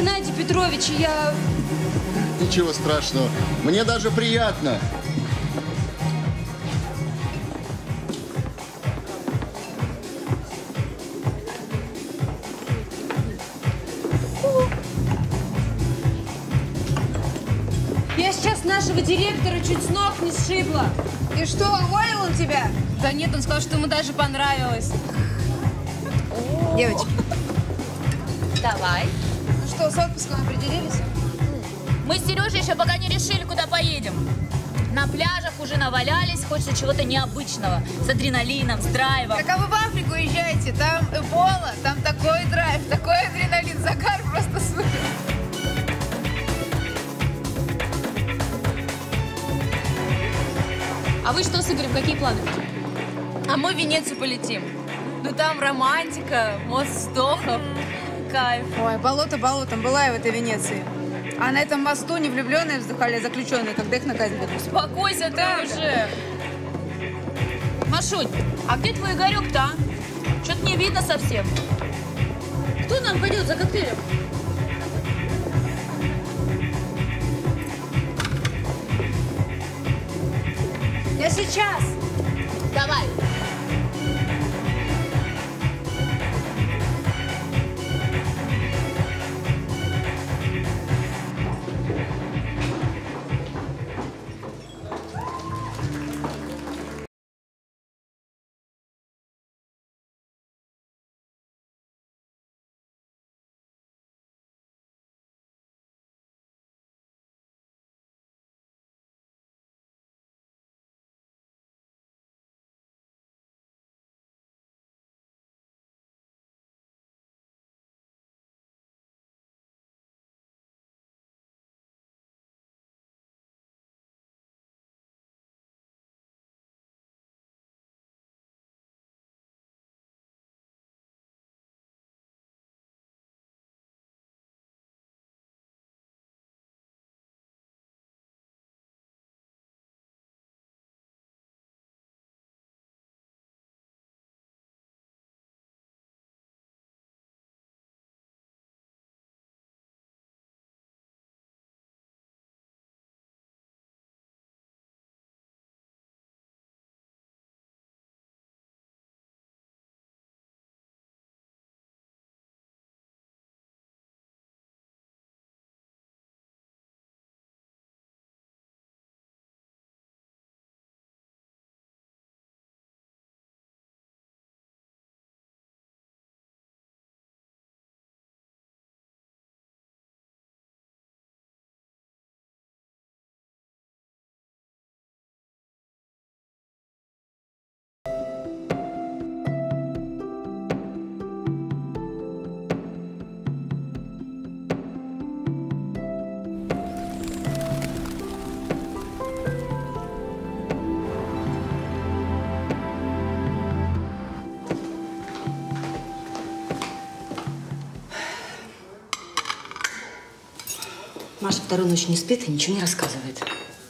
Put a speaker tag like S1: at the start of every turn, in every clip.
S1: Геннадий Петрович, я…
S2: Ничего страшного. Мне даже приятно.
S1: Я сейчас нашего директора чуть с ног не сшибла.
S3: И что, уволил он тебя?
S1: Да нет, он сказал, что ему даже понравилось.
S3: Девочки.
S4: Давай.
S3: Ну что, с отпуском определились?
S4: Мы с Сережей еще пока не решили, куда поедем. На пляжах уже навалялись, хочется чего-то необычного. С адреналином, с драйвом.
S3: Так а вы в Африку езжайте, там эбола, там такой драйв, такой адреналин, загар просто супер.
S1: А вы что с Игорем, какие планы?
S4: А мы в Венецию полетим. Ну там романтика, мост вздохов, кайф.
S3: Ой, болото болотом, была я в этой Венеции. А на этом мосту не влюбленные вздыхали, а заключенные, когда их на казнь ведут.
S4: Успокойся ты уже. Машунь, а где твой Игорек-то, а? Что-то не видно совсем.
S1: Кто нам пойдет за коктейлем?
S3: Я сейчас.
S4: Давай.
S5: Маша вторую ночь не спит и ничего не рассказывает.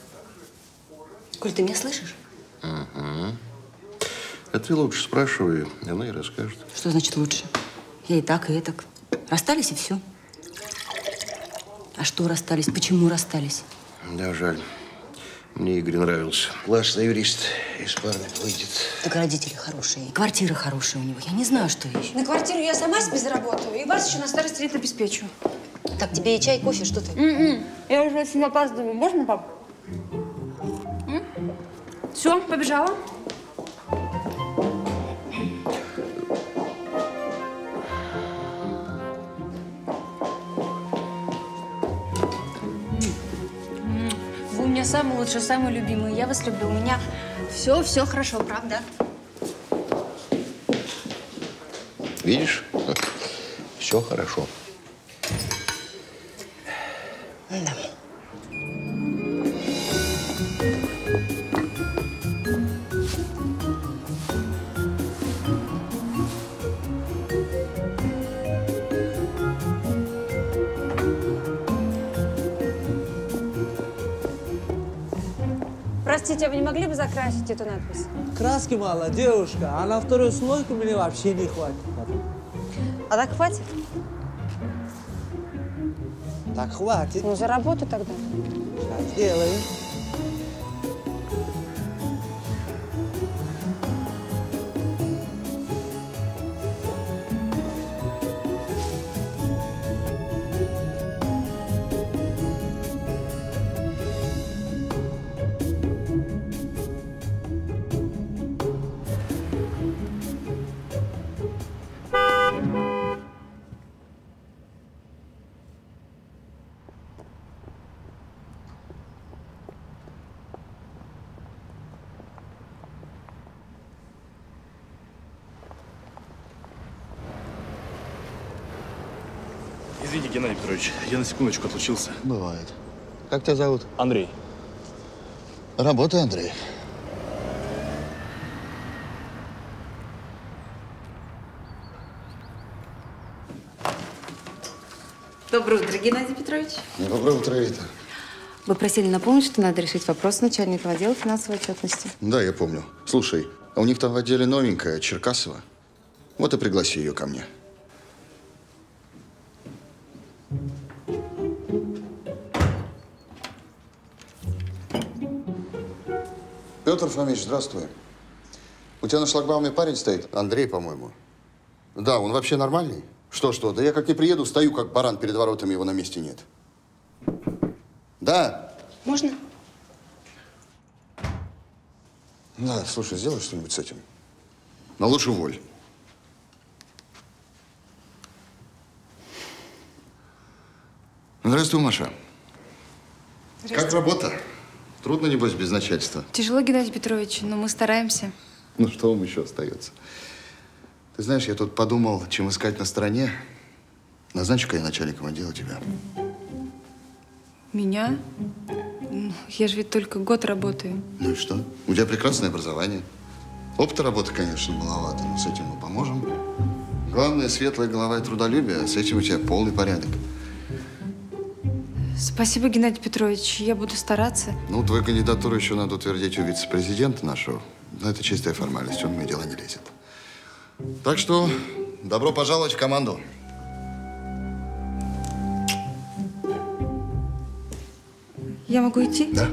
S5: Коль, ты меня слышишь?
S6: Угу. А ты лучше спрашивай, она и расскажет.
S5: Что значит лучше? Я и так, и этак. Расстались, и все. А что расстались? Почему расстались?
S6: Да, жаль. Мне Игорь нравился. Классный юрист, из парня выйдет.
S5: Так родители хорошие, и квартира хорошая у него. Я не знаю, что еще.
S1: На квартиру я сама себе заработаю, и вас еще на старости лет обеспечу.
S5: Так, тебе и чай, и кофе, что ты?
S1: Я уже очень опаздываю. Можно, пап? Все, побежала. Вы у меня самый лучший, самый любимый. Я вас люблю. У меня все хорошо, правда?
S6: Видишь? Все хорошо.
S5: Да.
S1: Простите, а вы не могли бы закрасить эту надпись?
S7: Краски мало, девушка, а на вторую слойку мне вообще не хватит.
S1: А так хватит?
S7: Так хватит.
S3: Ну, за работу тогда.
S7: Сейчас сделаем.
S8: Извини, Геннадий Петрович, я на секундочку отлучился.
S2: Бывает. Как тебя зовут?
S8: Андрей.
S2: Работай, Андрей.
S5: Доброе утро, Геннадий Петрович.
S2: Доброе утро, Рита.
S5: Вы просили напомнить, что надо решить вопрос с начальником отдела финансовой отчетности.
S2: Да, я помню. Слушай, а у них там в отделе новенькая, Черкасова. Вот и пригласи ее ко мне. Петр Фомич, здравствуй. У тебя на шлагбауме парень стоит? Андрей, по-моему. Да, он вообще нормальный? Что? Да я как не приеду, стою как баран перед воротами, его на месте нет. Да.
S5: Можно?
S2: Да, слушай, сделай что-нибудь с этим. Но лучше уволь. Здравствуй, Маша. Как работа? Трудно, небось, без начальства.
S1: Тяжело, Геннадий Петрович, но мы стараемся.
S2: Ну, что вам еще остается? Ты знаешь, я тут подумал, чем искать на стороне. Назначу-ка я начальником отдела тебя.
S1: Меня? Ну, я же ведь только год работаю.
S2: Ну и что? У тебя прекрасное образование. Опыта работы, конечно, маловато, но с этим мы поможем. Главное, светлая голова и трудолюбие, а с этим у тебя полный порядок.
S1: Спасибо, Геннадий Петрович, я буду стараться.
S2: Ну, твою кандидатуру еще надо утвердить у вице-президента нашего. Но это чистая формальность, он в мои дела не лезет. Так что, добро пожаловать в команду.
S1: Я могу идти?
S2: Да.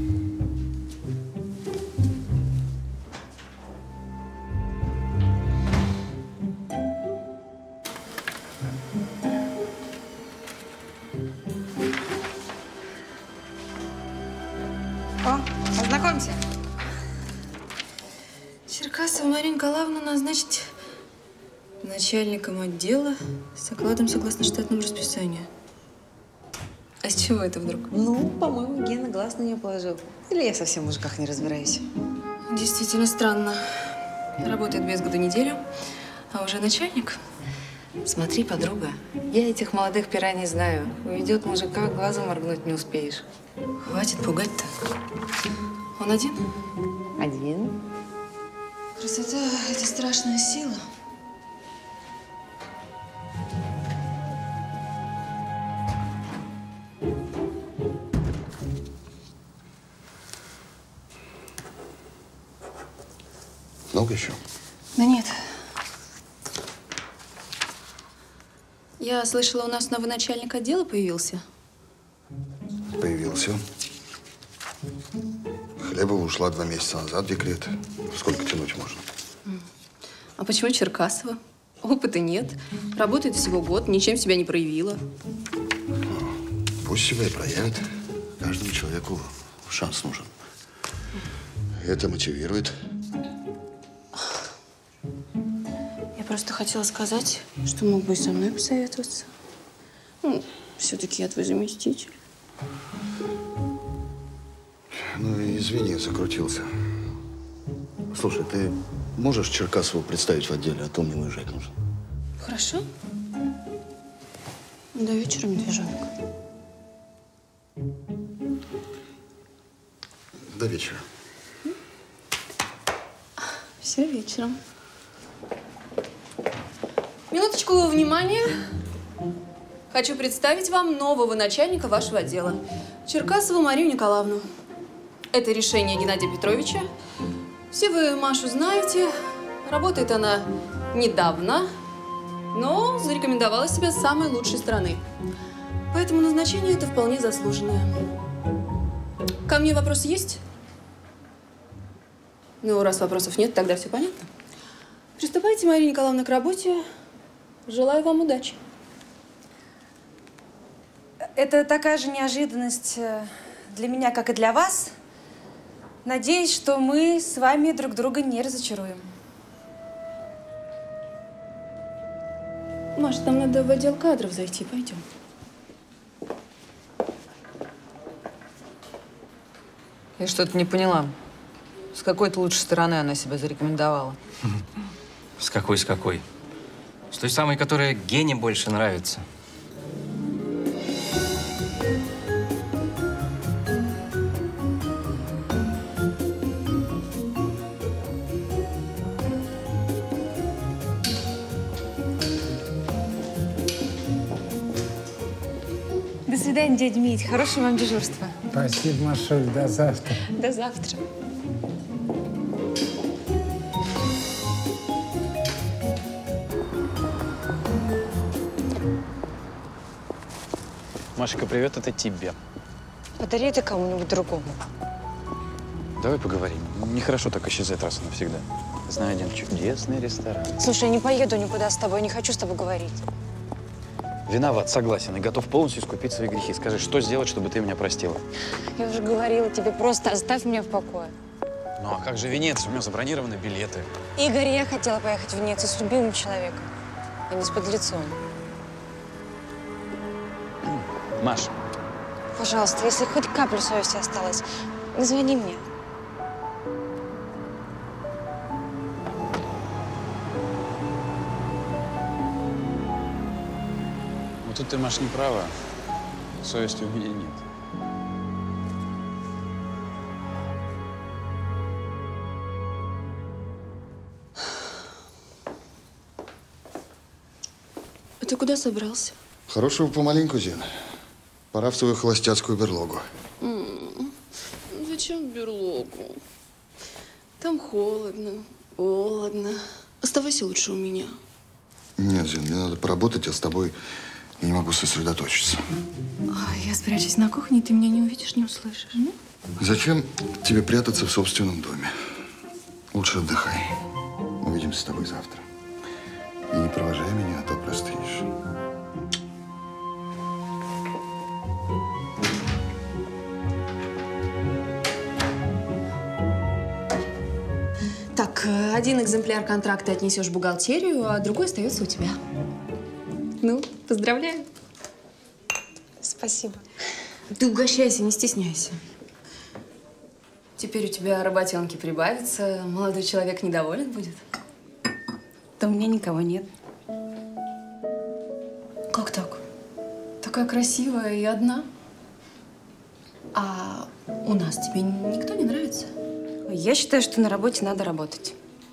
S3: О, познакомься.
S1: Черкасова Марию Николаевну назначить начальником отдела с окладом согласно штатному расписанию. А с чего это вдруг?
S5: Ну, по-моему, Гена глаз на нее положил. Или я совсем в мужиках не разбираюсь.
S1: Действительно странно. Работает без году неделю, а уже начальник.
S5: Смотри, подруга, я этих молодых пираний знаю. Уведет мужика, глазом моргнуть не успеешь.
S1: Хватит пугать-то. Он один?
S5: Один.
S1: Красота – это страшная сила.
S2: Много еще?
S1: Да нет. Я слышала, у нас новый начальник отдела появился.
S2: Появился. Хлебова ушла 2 месяца назад в декрет. Сколько тянуть можно?
S1: А почему Черкасова? Опыта нет. Работает всего год, ничем себя не проявила.
S2: Пусть себя и проявит. Каждому человеку шанс нужен. Это мотивирует.
S1: Я просто хотела сказать, что мог бы и со мной посоветоваться. Ну, все-таки я твой заместитель.
S2: Ну, извини, закрутился. Слушай, ты можешь Черкасову представить в отделе, а то мне уезжать нужно.
S1: Хорошо. До вечера, медвежонок.
S2: До вечера.
S1: Все вечером. Минуточку внимания. Хочу представить вам нового начальника вашего отдела. Черкасову Марию Николаевну. Это решение Геннадия Петровича. Все вы Машу знаете. Работает она недавно, но зарекомендовала себя с самой лучшей стороны. Поэтому назначение это вполне заслуженное. Ко мне вопросы есть? Ну, раз вопросов нет, тогда все понятно. Приступайте, Мария Николаевна, к работе. Желаю вам удачи.
S9: Это такая же неожиданность для меня, как и для вас. Надеюсь, что мы с вами друг друга не разочаруем.
S1: Маша, там надо в отдел кадров зайти. Пойдем.
S3: Я что-то не поняла. С какой-то лучшей стороны она себя зарекомендовала?
S10: С какой, с какой? С той самой, которая Гене больше нравится.
S9: До свидания, дядя Мить. Хорошего вам дежурства.
S7: Спасибо, Машуль. До завтра.
S9: До завтра.
S8: Машка, привет, это тебе.
S5: Подари это кому-нибудь другому.
S8: Давай поговорим. Нехорошо так исчезать раз и навсегда. Знаю один чудесный ресторан.
S5: Слушай, я не поеду никуда с тобой, не хочу с тобой говорить.
S8: Виноват, согласен, и готов полностью искупить свои грехи. Скажи, что сделать, чтобы ты меня простила?
S5: Я уже говорила тебе, просто оставь меня в покое.
S8: Ну а как же Венеция? У меня забронированы билеты.
S5: Игорь, я хотела поехать в Венецию с любимым человеком, а не с подлецом.
S8: Маш.
S5: Пожалуйста, если хоть капля совести осталась, не звони мне.
S8: Вот тут ты, Маш, не права. Совести у меня нет.
S1: А ты куда собрался?
S2: Хорошего помаленьку, Зин. Пора в свою холостяцкую берлогу.
S1: Зачем в берлогу? Там холодно, холодно. Оставайся лучше у меня.
S2: Нет, Зин, мне надо поработать, а с тобой я не могу сосредоточиться.
S1: Я спрячусь на кухне, ты меня не увидишь, не услышишь.
S2: Зачем тебе прятаться в собственном доме? Лучше отдыхай. Увидимся с тобой завтра. И не провожай меня, а то простынешь.
S1: Так, один экземпляр контракта отнесешь в бухгалтерию, а другой остается у тебя. Ну, поздравляю.
S9: Спасибо.
S1: Ты угощайся, не стесняйся. Теперь у тебя работенки прибавится, молодой человек недоволен будет.
S9: Да у меня никого нет.
S1: Как так? Такая красивая и одна. А у нас тебе никто не нравится?
S9: Я считаю, что на работе надо работать.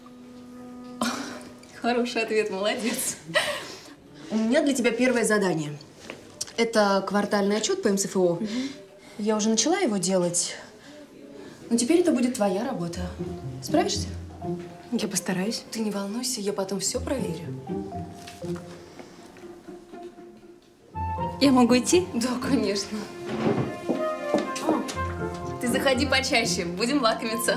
S1: Хороший ответ, молодец. У меня для тебя первое задание. Это квартальный отчет по МСФО. Я уже начала его делать, но теперь это будет твоя работа. Справишься?
S9: Я постараюсь.
S1: Ты не волнуйся, я потом все проверю.
S9: Я могу идти?
S1: Да, конечно. Ты заходи почаще, будем лакомиться.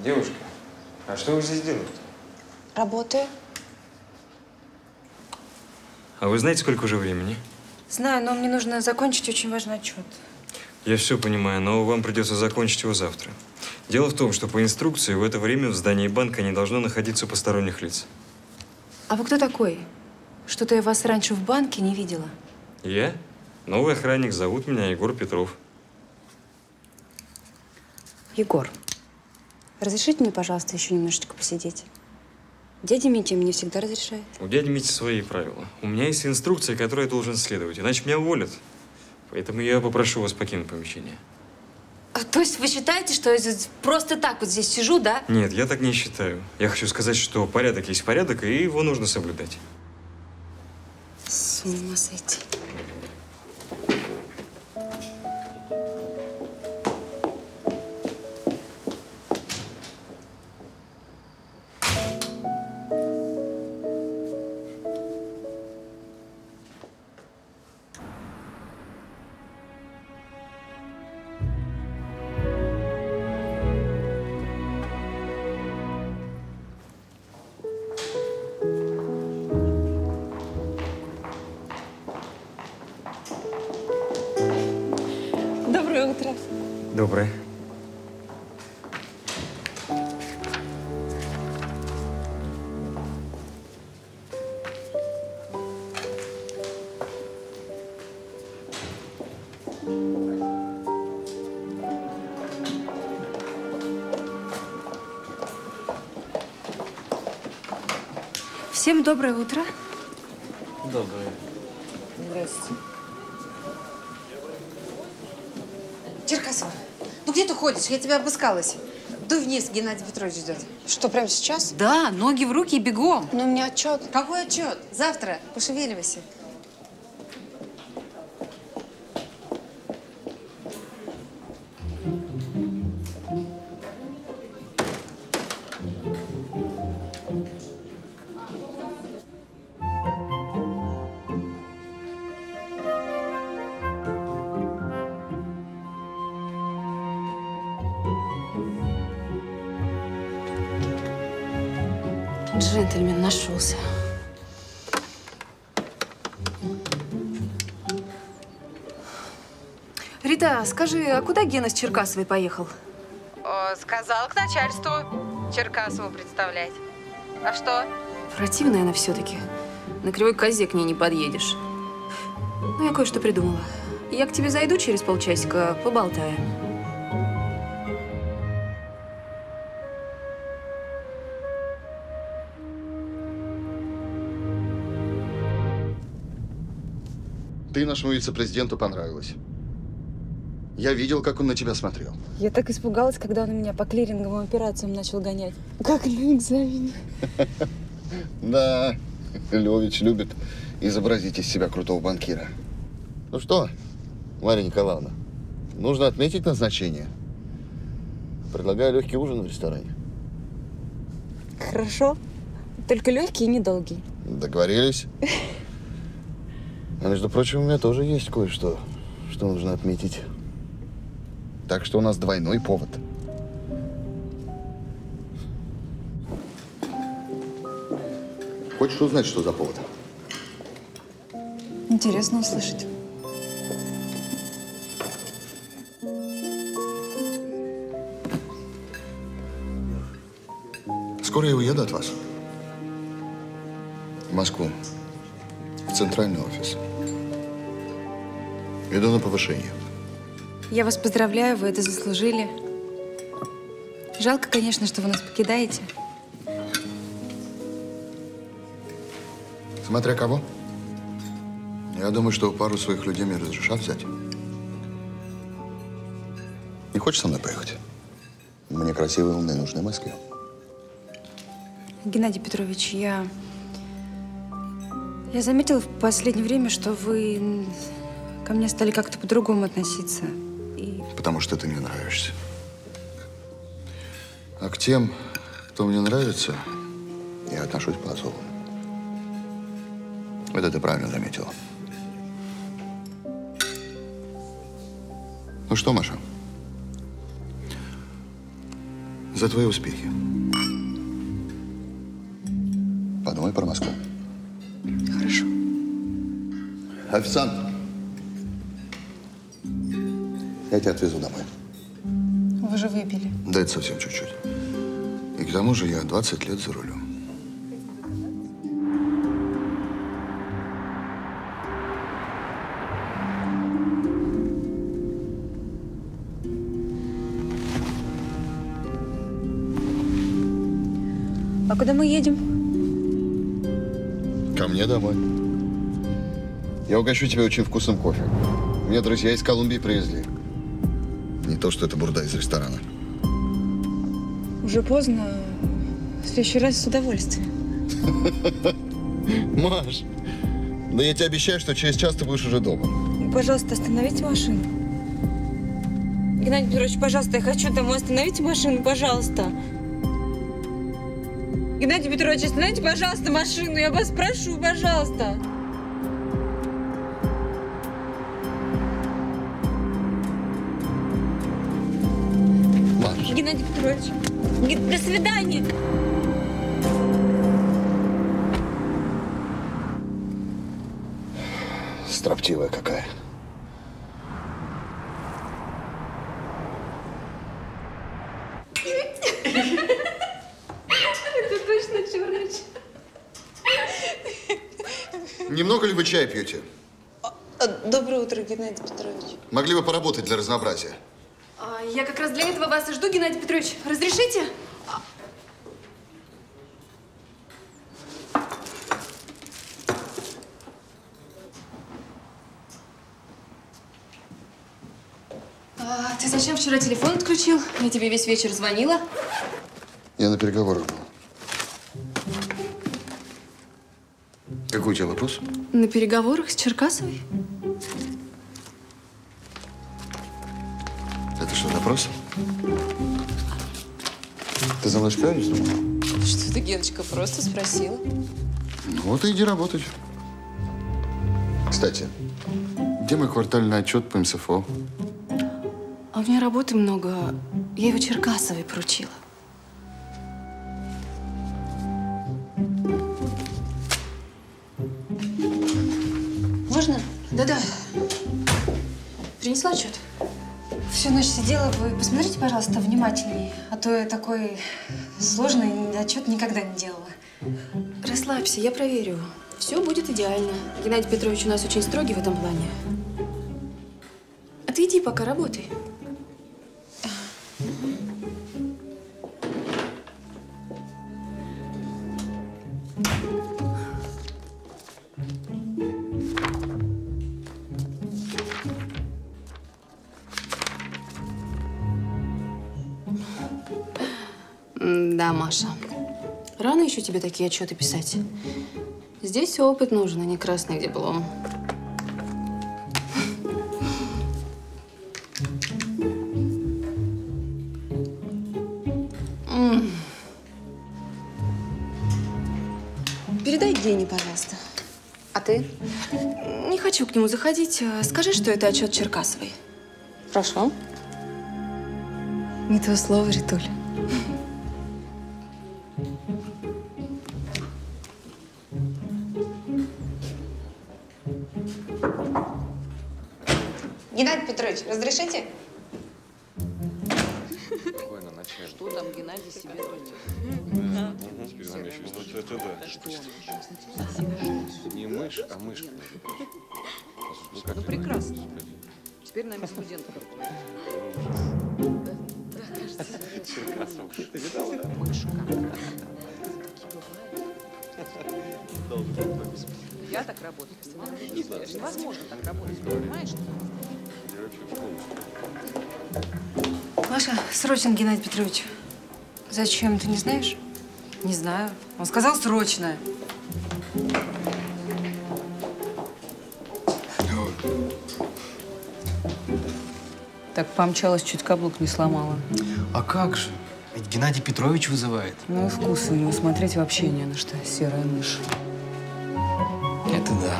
S11: Девушка, а что вы здесь делаете?
S9: Работаю.
S11: А вы знаете, сколько уже времени?
S9: Знаю, но мне нужно закончить очень важный отчет.
S11: Я все понимаю, но вам придется закончить его завтра. Дело в том, что по инструкции в это время в здании банка не должно находиться посторонних лиц.
S9: А вы кто такой? Что-то я вас раньше в банке не видела.
S11: Я? Новый охранник. Зовут меня Егор Петров.
S5: Егор, разрешите мне, пожалуйста, еще немножечко посидеть? Дядя Митя мне всегда разрешает.
S11: У дяди Мити свои правила. У меня есть инструкция, которой я должен следовать, иначе меня уволят. Поэтому я попрошу вас покинуть помещение.
S5: То есть вы считаете, что я просто так вот здесь сижу, да?
S11: Нет, я так не считаю. Я хочу сказать, что порядок есть порядок, и его нужно соблюдать.
S5: С ума сойти.
S9: Доброе утро.
S11: Доброе.
S9: Всем доброе утро.
S11: Доброе.
S3: Здравствуйте. Черкасова, ну где ты ходишь? Я тебя обыскалась. Дуй вниз, Геннадий Петрович ждет.
S9: Что, прямо сейчас?
S3: Да, ноги в руки и бегом.
S9: Но у меня отчет.
S3: Какой отчет? Завтра. Пошевеливайся.
S5: Джентльмен нашелся.
S9: Рита, скажи, а куда Гена с Черкасовой поехал?
S3: Сказал к начальству Черкасову представлять. А что?
S1: Противная она все-таки. На кривой козе к ней не подъедешь. Ну, я кое-что придумала. Я к тебе зайду через полчасика, поболтаем.
S2: Ты нашему вице-президенту понравилась. Я видел, как он на тебя смотрел.
S3: Я так испугалась, когда он меня по клиринговым операциям начал гонять. Как на экзамене.
S2: Да, Левич любит изобразить из себя крутого банкира. Ну что, Марья Николаевна, нужно отметить назначение. Предлагаю легкий ужин в ресторане.
S3: Хорошо. Только легкий и недолгий.
S2: Договорились? А между прочим, у меня тоже есть кое-что, что нужно отметить. Так что у нас двойной повод. Хочешь узнать, что за повод?
S3: Интересно услышать.
S2: Скоро я уеду от вас. В Москву. В центральный офис. Иду на повышение.
S3: Я вас поздравляю, вы это заслужили. Жалко, конечно, что вы нас покидаете.
S2: Смотря кого. Я думаю, что пару своих людей мне разрешат взять. Не хочешь со мной поехать? Мне красивые, умные нужны в Москве.
S3: Геннадий Петрович, я заметила в последнее время, что вы ко мне стали как-то по-другому относиться.
S2: Потому что ты мне нравишься. А к тем, кто мне нравится, я отношусь по-особому. Это ты правильно заметила. Ну что, Маша? За твои успехи. Подумай про Москву.
S1: Хорошо.
S2: Официант. Я тебя отвезу домой.
S9: Вы же выпили.
S2: Да это совсем чуть-чуть. И к тому же я 20 лет за рулем.
S9: А куда мы едем?
S2: Ко мне домой. Я угощу тебя очень вкусным кофе. Меня друзья из Колумбии привезли. Не то, что это бурда из ресторана.
S9: Уже поздно. В следующий раз с удовольствием.
S2: Маш, да я тебе обещаю, что через час ты будешь уже дома.
S9: Пожалуйста, остановите машину. Геннадий Петрович, пожалуйста, я хочу домой. Остановите машину, пожалуйста. Геннадий Петрович, остановите, пожалуйста, машину. Я вас прошу, пожалуйста.
S2: Маш.
S9: Геннадий Петрович, до свидания.
S2: Строптивая какая.
S9: Это точно Чурыч.
S2: Немного ли вы чая пьете?
S1: Доброе утро, Геннадий Петрович.
S2: Могли бы поработать для разнообразия.
S1: Я как раз для этого вас и жду, Геннадий Петрович. Разрешите? Ты зачем вчера телефон отключил? Я тебе весь вечер звонила.
S2: Я на переговорах был. Какой у тебя вопрос?
S1: На переговорах с Черкасовой?
S2: Это что, допрос? Ты за мной шпионишь, думала?
S1: Что ты, Геночка, просто спросила.
S2: Ну вот и иди работать. Кстати, где мой квартальный отчет по МСФО?
S1: А у меня работы много. Я его Черкасовой поручила. Можно? Да-да. Принесла отчет?
S9: Всю ночь сидела. Вы посмотрите, пожалуйста, внимательнее. А то я такой сложный отчет никогда не делала.
S1: Расслабься, я проверю. Все будет идеально. Геннадий Петрович у нас очень строгий в этом плане. А ты иди пока работай. Да, Маша. Рано еще тебе такие отчеты писать. Здесь опыт нужен, а не красный диплом. Передай Гене, пожалуйста. А ты? Не хочу к нему заходить. Скажи, что это отчет Черкасовой. Хорошо. Не то слово, Ритуль.
S9: Геннадий Петрович, разрешите?
S5: Что там Геннадий себе
S6: Не мышь, а мышка.
S5: Ну, прекрасно. Теперь нами студентка.
S6: Ты видала, да?
S5: Мышка. Я так работаю. Невозможно так работать, понимаешь?
S9: Маша, срочно, Геннадий Петрович. Зачем, ты не знаешь?
S5: Не знаю. Он сказал срочно. Так помчалась, чуть каблук не сломала.
S10: А как же? Ведь Геннадий Петрович вызывает.
S5: Ну и вкус у него смотреть вообще не на что. Серая мышь.
S10: Это да.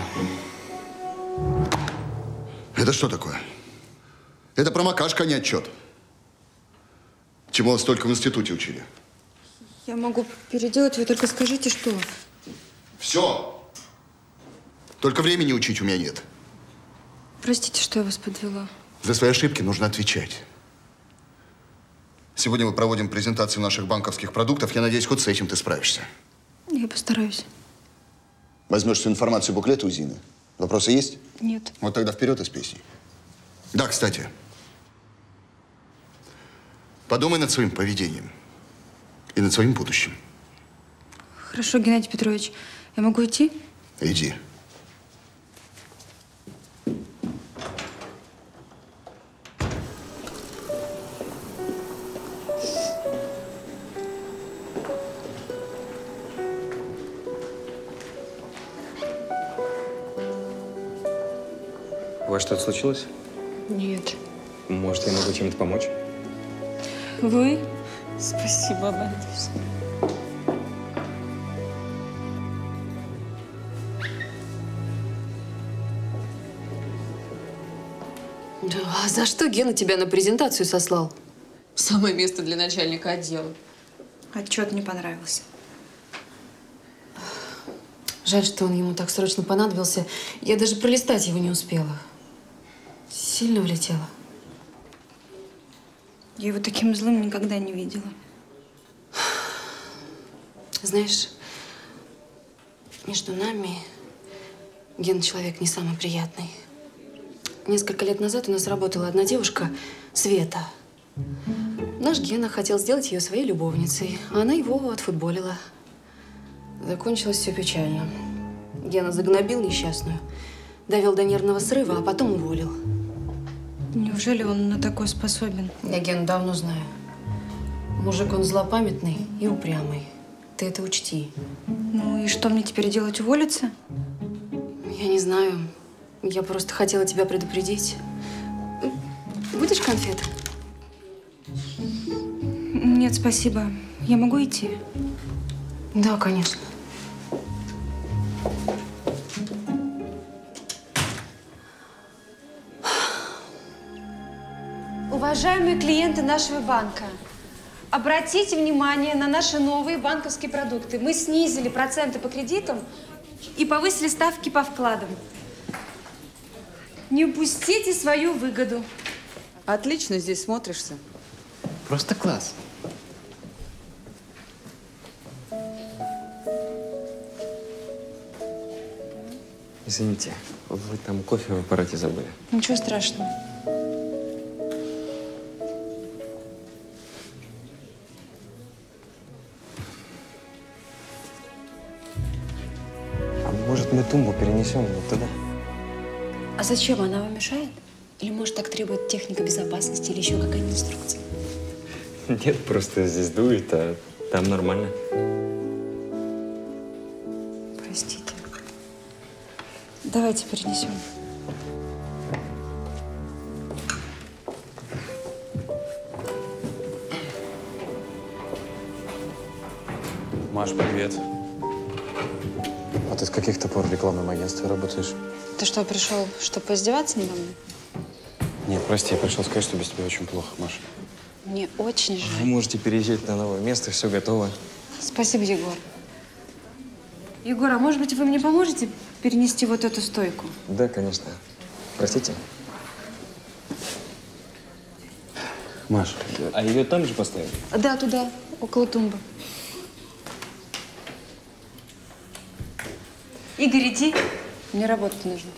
S2: Это что такое? Это промокашка, а не отчет. Чему вас только в институте учили?
S9: Я могу переделать, вы только скажите, что.
S2: Все. Только времени учить у меня нет.
S9: Простите, что я вас подвела.
S2: За свои ошибки нужно отвечать. Сегодня мы проводим презентацию наших банковских продуктов. Я надеюсь, хоть с этим ты справишься.
S9: Я постараюсь.
S2: Возьмешь всю информацию буклета у Зины. Вопросы есть?
S9: Нет.
S2: Вот тогда вперед из песни. Да, кстати. Подумай над своим поведением и над своим будущим.
S9: Хорошо, Геннадий Петрович. Я могу идти?
S2: Иди.
S11: У вас что-то случилось?
S9: Нет.
S11: Может, я могу чем-то помочь?
S9: Вы? Спасибо, обрадуюсь.
S1: А за что Гена тебя на презентацию сослал? Самое место для начальника отдела.
S9: Отчет не понравился.
S1: Жаль, что он ему так срочно понадобился. Я даже пролистать его не успела. Сильно влетела.
S9: Я его таким злым никогда не видела.
S1: Знаешь, между нами Ген человек не самый приятный. Несколько лет назад у нас работала одна девушка, Света. Наш Гена хотел сделать ее своей любовницей, а она его отфутболила. Закончилось все печально. Гена загнобил несчастную, довел до нервного срыва, а потом уволил.
S9: Неужели он на такое способен?
S1: Я Гену давно знаю. Мужик он злопамятный и упрямый. Ты это учти.
S9: Ну и что мне теперь делать, уволиться?
S1: Я не знаю. Я просто хотела тебя предупредить. Будешь конфет?
S9: Нет, спасибо. Я могу идти?
S1: Да, конечно.
S9: Уважаемые клиенты нашего банка, обратите внимание на наши новые банковские продукты. Мы снизили проценты по кредитам и повысили ставки по вкладам. Не упустите свою выгоду.
S12: Отлично здесь смотришься.
S10: Просто класс.
S11: Извините, вы там кофе в аппарате забыли.
S9: Ничего страшного.
S11: А может, мы тумбу перенесем вот туда?
S5: А зачем? Она вам мешает? Или, может, так требует техника безопасности или еще какая-нибудь инструкция?
S11: Нет, просто здесь дует, а там нормально.
S9: Простите. Давайте перенесем.
S8: Маш, привет. А ты с каких-то пор в рекламном агентстве работаешь?
S9: Ты что, пришел, чтобы поиздеваться надо мной?
S8: Нет, прости, я пришел сказать, что без тебя очень плохо, Маш.
S9: Мне очень жаль.
S11: Вы можете переезжать на новое место, все готово.
S9: Спасибо, Егор. Егор, а может быть, вы мне поможете перенести вот эту стойку?
S11: Да, конечно. Простите?
S8: Маш.
S11: А ее там же поставить?
S9: Да, туда, около тумбы. Игорь, иди. Мне работать нужно.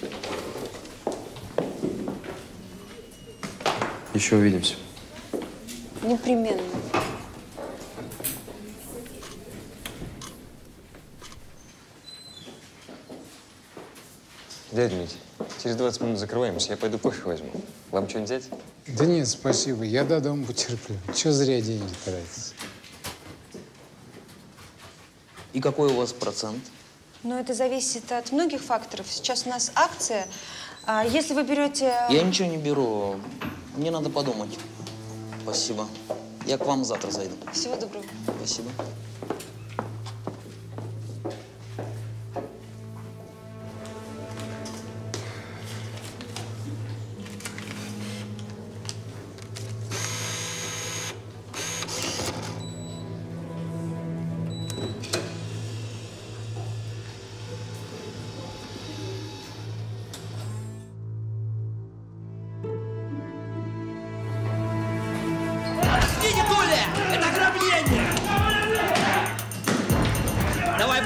S11: Еще увидимся.
S9: Непременно.
S11: Дядя Митя, через 20 минут закрываемся. Я пойду кофе возьму. Вам что-нибудь взять?
S7: Да нет, спасибо. Я до дома потерплю. Чего зря деньги тратятся?
S13: И какой у вас процент?
S9: Но это зависит от многих факторов. Сейчас у нас акция. А если вы берете…
S13: Я ничего не беру. Мне надо подумать. Спасибо. Я к вам завтра зайду.
S9: Всего доброго.
S13: Спасибо.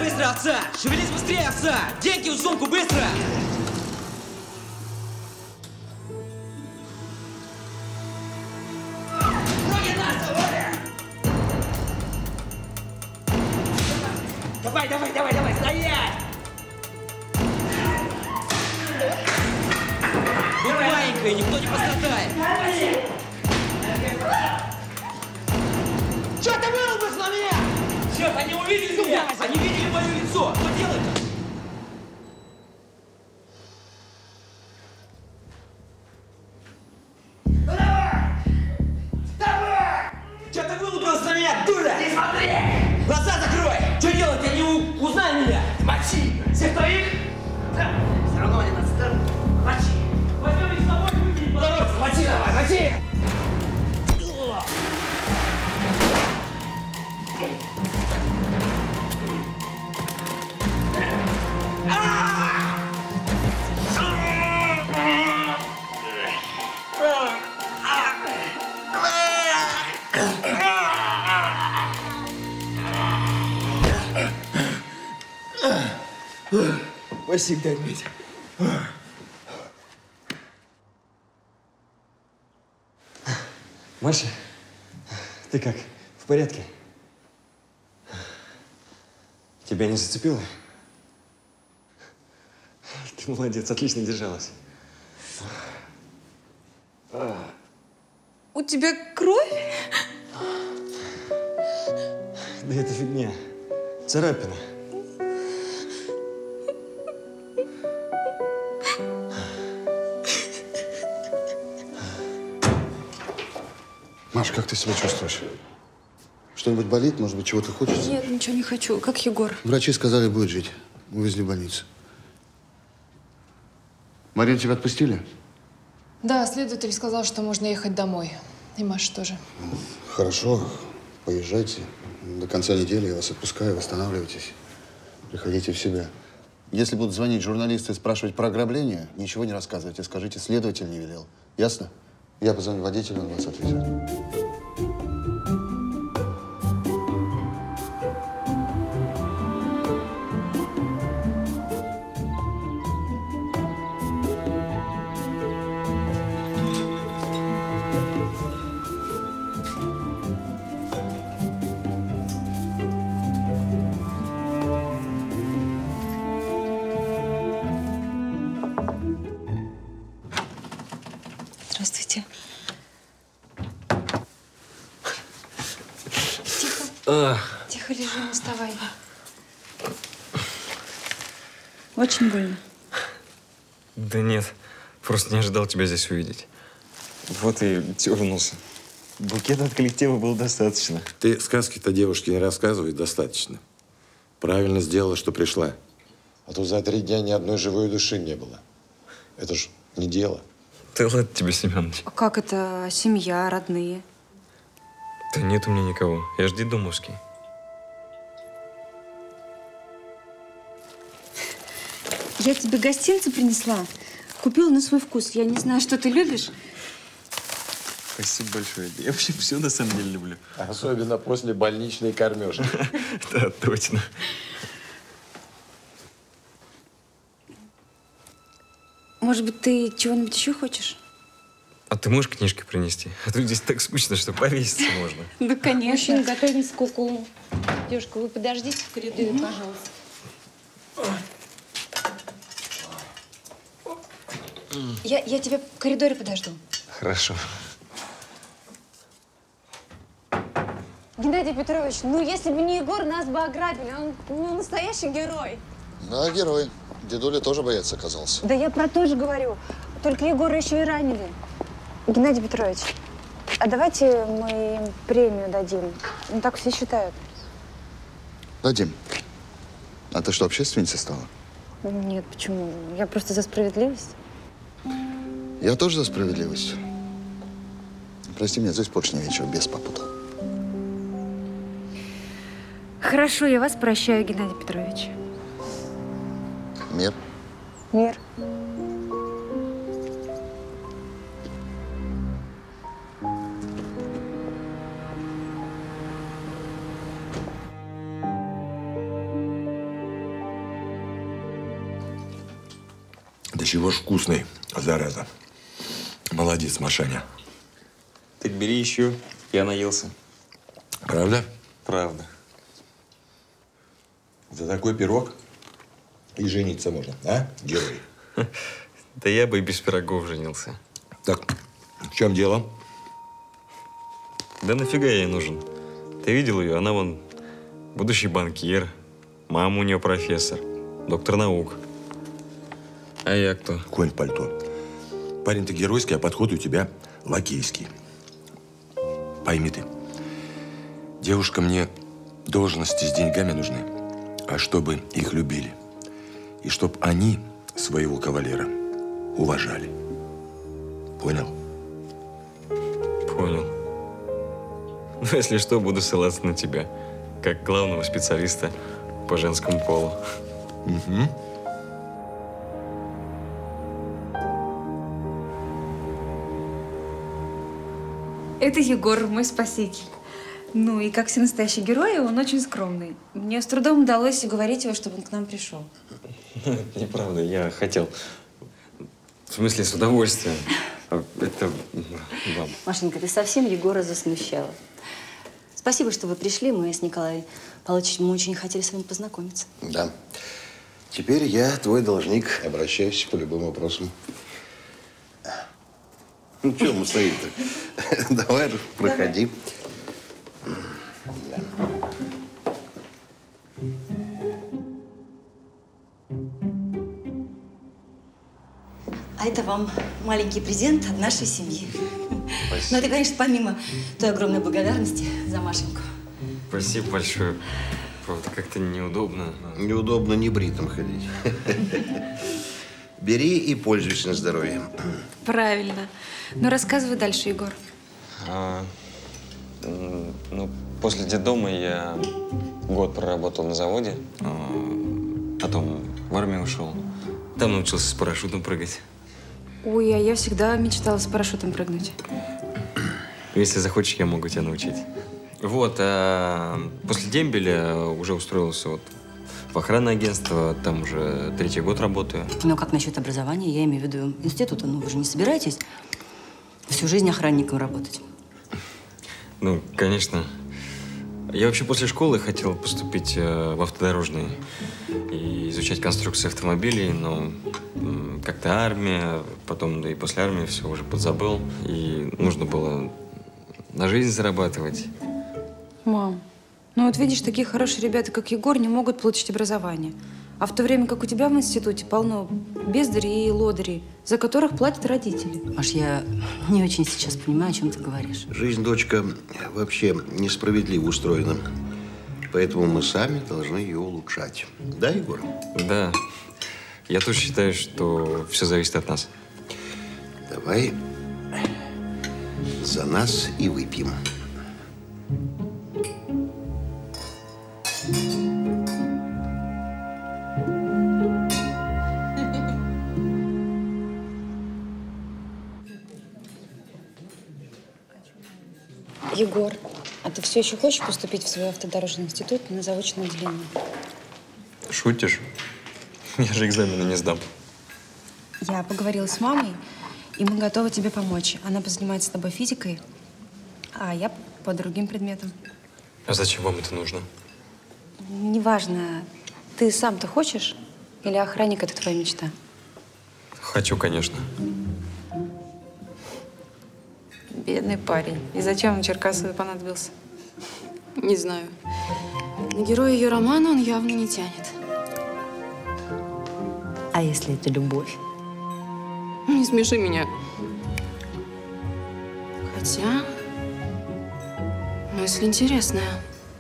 S14: быстро, овца! Шевелись быстрее, овца! Деньги в сумку, быстро! Ноги нас, Оля! Давай, давай, давай, давай, стоять! Ну, маленькая, никто не пострадает. Что ты вырубишь на меня? Черт, они увидели меня! Они видели мое лицо! Что делать-то? Ну давай! Давай! Что ты вылупилась на меня, дура? Не смотри! Глаза закрой! Что делать? Они узнали меня! Мочи! Всех троих? Да. Все равно они нас сдадут. Мочи! Возьмем их с собой, выкинем по дороге! Мочи давай, мочи! Спасибо, дядя Митя. Маша, ты как? В порядке? Тебя не зацепило? Ты молодец, отлично держалась.
S9: У тебя кровь?
S14: Да это фигня. Царапина.
S2: Маш, как ты себя чувствуешь? Что-нибудь болит? Может быть, чего-то хочется?
S9: Нет, ничего не хочу. Как Егор?
S2: Врачи сказали, будет жить. Увезли в больницу. Марин, тебя отпустили?
S15: Да, следователь сказал, что можно ехать домой. И Маша тоже.
S2: Хорошо, поезжайте. До конца недели я вас отпускаю, восстанавливайтесь. Приходите в себя. Если будут звонить журналисты и спрашивать про ограбление, ничего не рассказывайте. Скажите, следователь не велел. Ясно? Я позвоню водителю, он вас отвезет.
S9: Здравствуйте. Тихо лежи, не вставай.
S3: Очень больно.
S11: Да нет, просто не ожидал тебя здесь увидеть. Вот и дернулся. Букета от коллектива было достаточно.
S16: Ты сказки-то девушке не рассказывай, достаточно. Правильно сделала, что пришла. А то за 3 дня ни одной живой души не было. Это ж не дело.
S11: Да ладно тебе, Семенович.
S3: А как это? Семья, родные?
S11: Да нет у меня никого. Я ж детдомовский.
S3: Я тебе гостинцы принесла. Купила на свой вкус. Я не знаю, что ты любишь.
S11: Спасибо большое. Я вообще все на самом деле люблю.
S16: Особенно после больничной кормежки.
S11: Да, точно.
S3: Может быть, ты чего-нибудь еще хочешь?
S11: А ты можешь книжки принести? А то здесь так скучно, что повеситься можно.
S3: Да, конечно.
S9: Мужчина, готовимся к уколу. Девушка, вы подождите в коридоре, пожалуйста. Я тебя в коридоре подожду.
S11: Хорошо.
S9: Геннадий Петрович, ну если бы не Егор, нас бы ограбили. Он настоящий герой.
S2: Да, герой. Дедуля тоже боец оказался.
S9: Да я про то же говорю. Только Егора еще и ранили. Геннадий Петрович, а давайте мы им премию дадим. Ну, так все считают.
S2: Дадим. А ты что, общественницей стала?
S9: Нет, почему? Я просто за справедливость.
S2: Я тоже за справедливость. Прости меня, за испорченный вечер бес попутал.
S9: Хорошо, я вас прощаю, Геннадий Петрович.
S2: Мир.
S9: Мир.
S16: Ничего ж вкусный, зараза. Молодец, Машаня.
S11: Так бери еще. Я наелся.
S16: Правда?
S11: Правда.
S16: За такой пирог и жениться можно, а, герой?
S11: Да я бы и без пирогов женился.
S16: Так, в чем дело?
S11: Да нафига я ей нужен? Ты видел ее? Она вон будущий банкир. Мама у нее профессор. Доктор наук. А я кто?
S16: Конь в пальто. Парень, ты геройский, а подход у тебя лакейский. Пойми ты, девушкам не должности с деньгами нужны, а чтобы их любили. И чтоб они своего кавалера уважали. Понял?
S11: Понял. Ну, если что, буду ссылаться на тебя, как главного специалиста по женскому полу.
S16: Угу.
S3: Это Егор, мой спаситель. Ну и как все настоящие герои, он очень скромный. Мне с трудом удалось уговорить его, чтобы он к нам пришел.
S11: Неправда, я хотел. В смысле, с удовольствием. Это вам.
S5: Машенька, ты совсем Егора засмущала. Спасибо, что вы пришли. Мы с Николаем Павловичем очень хотели с вами познакомиться.
S6: Да. Теперь я твой должник. Обращайся по любым вопросам. Ну, чего мы стоим-то? Давай, проходи.
S5: А это вам маленький презент от нашей семьи.
S11: Спасибо.
S5: Ну, это, конечно, помимо той огромной благодарности за Машеньку.
S11: Спасибо большое. Правда, как-то неудобно.
S6: Неудобно небритым ходить. Бери и пользуйся на здоровье.
S3: Правильно. Ну, рассказывай дальше, Егор.
S11: Ну, после детдома я год проработал на заводе, потом в армию ушел. Там научился с парашютом прыгать.
S3: Ой, а я всегда мечтала с парашютом прыгнуть.
S11: Если захочешь, я могу тебя научить. Вот, а после дембеля уже устроился вот в охранное агентство, там уже 3-й год работаю.
S5: Ну, как насчет образования? Я имею в виду института. Ну, вы же не собираетесь всю жизнь охранником работать?
S11: Ну, конечно. Я вообще после школы хотел поступить в автодорожный и изучать конструкцию автомобилей, но как-то армия, потом, да и после армии все уже подзабыл. И нужно было на жизнь зарабатывать.
S3: Мам, ну вот видишь, такие хорошие ребята, как Егор, не могут получить образование. А в то время как у тебя в институте полно бездарей и лодырей, за которых платят родители.
S5: Маш, я не очень сейчас понимаю, о чем ты говоришь.
S6: Жизнь, дочка, вообще несправедливо устроена. Поэтому мы сами должны ее улучшать. Да, Егор?
S11: Да. Я тоже считаю, что все зависит от нас.
S6: Давай за нас и выпьем.
S3: Егор, а ты все еще хочешь поступить в свой автодорожный институт на заочное отделение?
S11: Шутишь? Я же экзамены не сдам.
S3: Я поговорила с мамой, и мы готовы тебе помочь. Она позанимается с тобой физикой, а я по другим предметам.
S11: А зачем вам это нужно?
S3: Неважно, ты сам-то хочешь? Или охранник – это твоя мечта?
S11: Хочу, конечно.
S3: Бедный парень. И зачем он Черкасовой понадобился?
S1: Не знаю. На героя ее романа он явно не тянет.
S5: А если это любовь?
S1: Не смеши меня. Хотя, мысль интересная.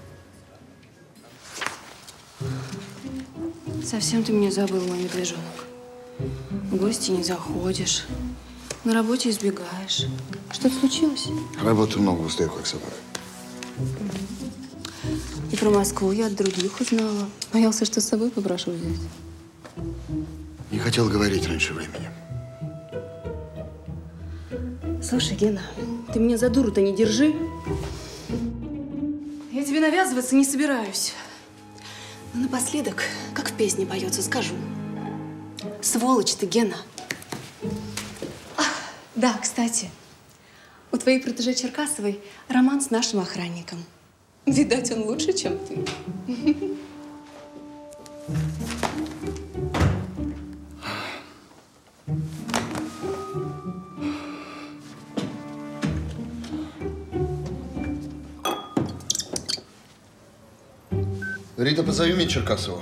S1: Совсем ты меня забыл, мой медвежонок. В гости не заходишь. На работе избегаешь. Что-то случилось?
S6: Работы много, устаю, как собака.
S1: И про Москву я от других узнала. Боялся, что с собой попрошу взять.
S6: Не хотел говорить раньше времени.
S1: Слушай, Гена, ты меня за дуру-то не держи. Я тебе навязываться не собираюсь. Но напоследок, как в песне поется, скажу. Сволочь ты, Гена. Да, кстати, у твоей протеже Черкасовой роман с нашим охранником. Видать, он лучше, чем ты.
S2: Рита, позови мне Черкасову.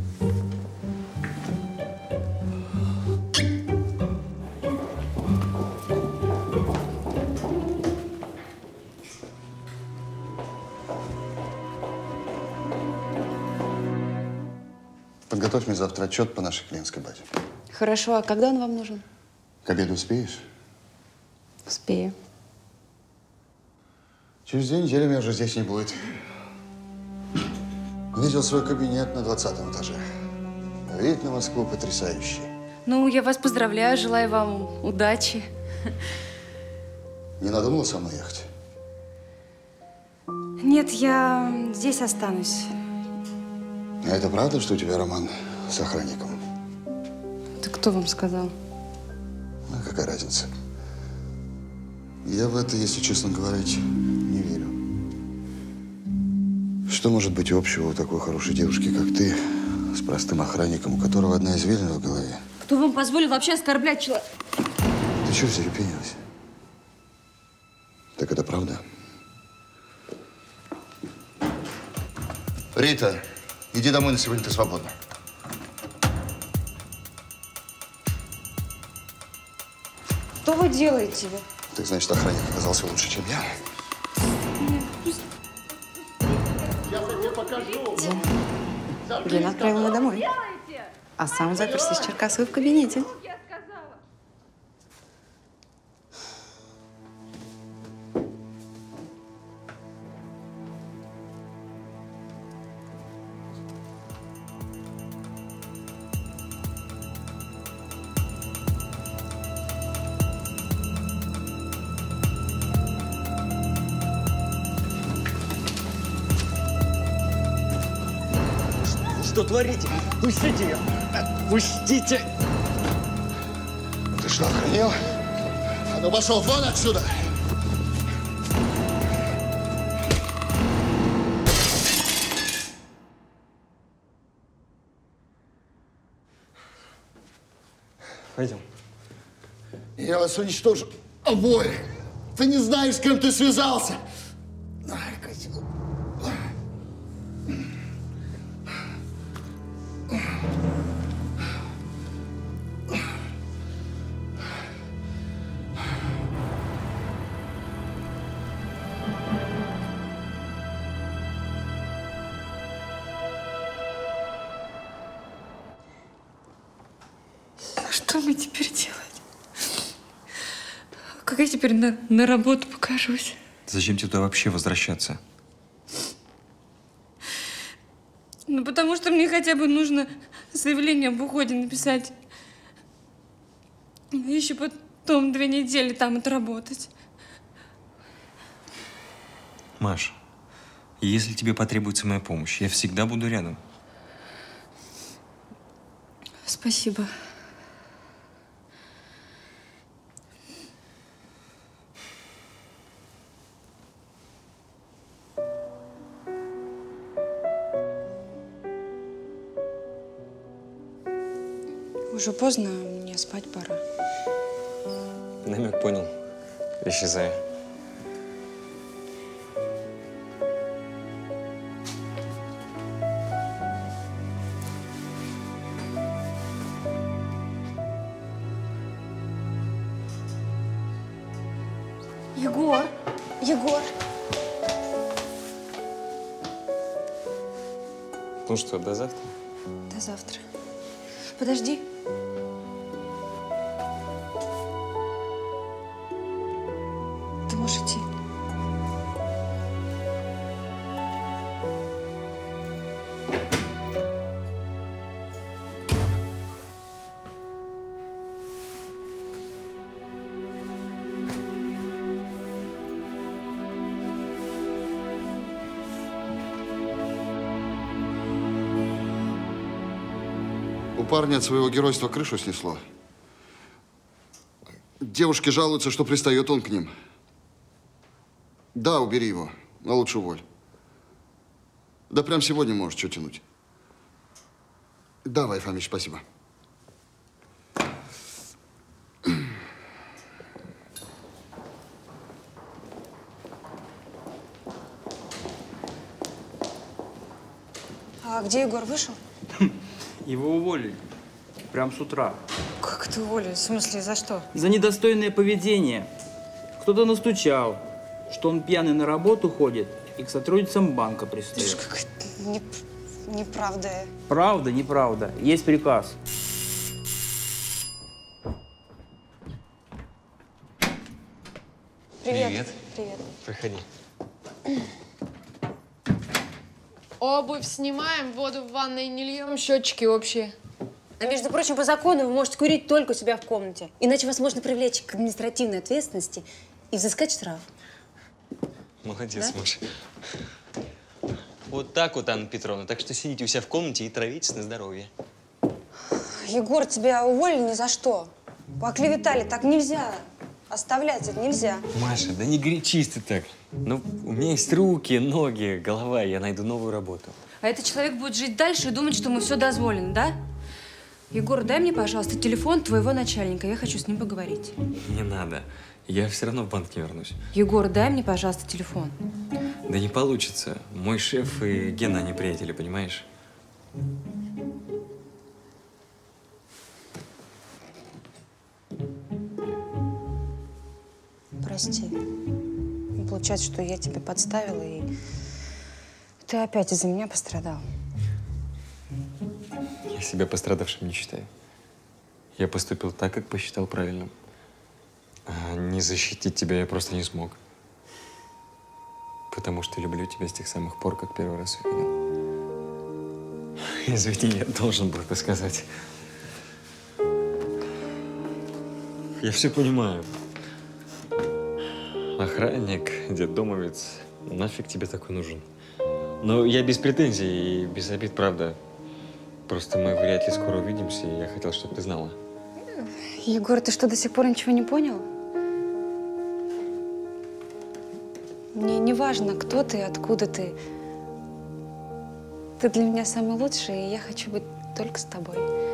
S2: Подготовь мне завтра отчет по нашей клиентской базе.
S3: Хорошо, а когда он вам нужен?
S2: К обеду успеешь?
S3: Успею.
S2: Через 2 недели меня уже здесь не будет. Видел свой кабинет на 20-м этаже. Вид на Москву потрясающий.
S3: Ну, я вас поздравляю, желаю вам удачи.
S2: Не надумала со мной ехать?
S3: Нет, я здесь останусь.
S2: А это правда, что у тебя роман с охранником?
S3: Это кто вам сказал?
S2: Ну, какая разница? Я в это, если честно говорить, не верю. Что может быть общего у такой хорошей девушки, как ты, с простым охранником, у которого одна извилина в голове?
S3: Кто вам позволил вообще оскорблять человека?
S2: Ты чего зарепенилась? Так это правда? Рита, иди домой, на сегодня ты свободна.
S3: Что вы делаете?
S2: Так значит, охранник оказался лучше, чем я?
S12: Гена отправил меня домой. А сам заперся с Черкасовой в кабинете.
S14: Что творите? Пустите ее! Отпустите!
S2: Ты что, охренел? А ну пошел вон отсюда!
S11: Пойдем.
S2: Я вас уничтожу обоих. Ты не знаешь, с кем ты связался. Ай, козел.
S3: Что мне теперь делать? Как я теперь на работу покажусь?
S11: Зачем тебе туда вообще возвращаться?
S3: Ну, потому что мне хотя бы нужно заявление об уходе написать. Еще потом 2 недели там отработать.
S11: Маш, если тебе потребуется моя помощь, я всегда буду рядом.
S3: Спасибо. Уже поздно, мне спать пора.
S11: Намек понял. Исчезай.
S3: Егор! Егор!
S11: Ну что, до завтра?
S3: До завтра. Подожди. Ты можешь идти.
S2: У парня от своего геройства крышу снесло. Девушки жалуются, что пристает он к ним. Да, убери его, а лучше уволь. Да прям сегодня можешь, что тянуть. Давай, Фомич, спасибо.
S9: А где Егор вышел?
S13: Его уволили. Прям с утра.
S9: Как ты уволили? В смысле, за что?
S13: За недостойное поведение. Кто-то настучал, что он пьяный на работу ходит и к сотрудницам банка пристает.
S9: Неправда.
S13: Правда, неправда. Есть приказ.
S9: Привет. Привет.
S11: Проходи.
S15: Обувь снимаем, воду в ванной не льем, счетчики общие.
S5: А между прочим, по закону вы можете курить только у себя в комнате. Иначе вас можно привлечь к административной ответственности и взыскать штраф.
S11: Молодец,
S5: Да?
S11: Маша. Вот так вот, Анна Петровна. Так что сидите у себя в комнате и травитесь на здоровье.
S9: Егор, тебя уволили ни за что. Оклеветали, так нельзя. Оставлять это нельзя.
S11: Маша, да не горячись ты так. Ну, у меня есть руки, ноги, голова, я найду новую работу.
S3: А этот человек будет жить дальше и думать, что ему все дозволено, да? Егор, дай мне, пожалуйста, телефон твоего начальника. Я хочу с ним поговорить.
S11: Не надо. Я все равно в банк не вернусь.
S3: Егор, дай мне, пожалуйста, телефон.
S11: Да не получится. Мой шеф и Гена, они приятели, понимаешь?
S9: Прости. Получается, что я тебя подставила, и ты опять из-за меня пострадал.
S11: Я себя пострадавшим не считаю. Я поступил так, как посчитал правильным. А не защитить тебя я просто не смог. Потому что люблю тебя с тех самых пор, как первый раз увидел. Извини, я должен был это сказать. Я все понимаю. Охранник, детдомовец, нафиг тебе такой нужен? Но я без претензий и без обид, правда. Просто мы вряд ли скоро увидимся, и я хотел, чтобы ты знала.
S9: Егор, ты что, до сих пор ничего не понял? Мне не важно, кто ты, откуда ты. Ты для меня самый лучший, и я хочу быть только с тобой.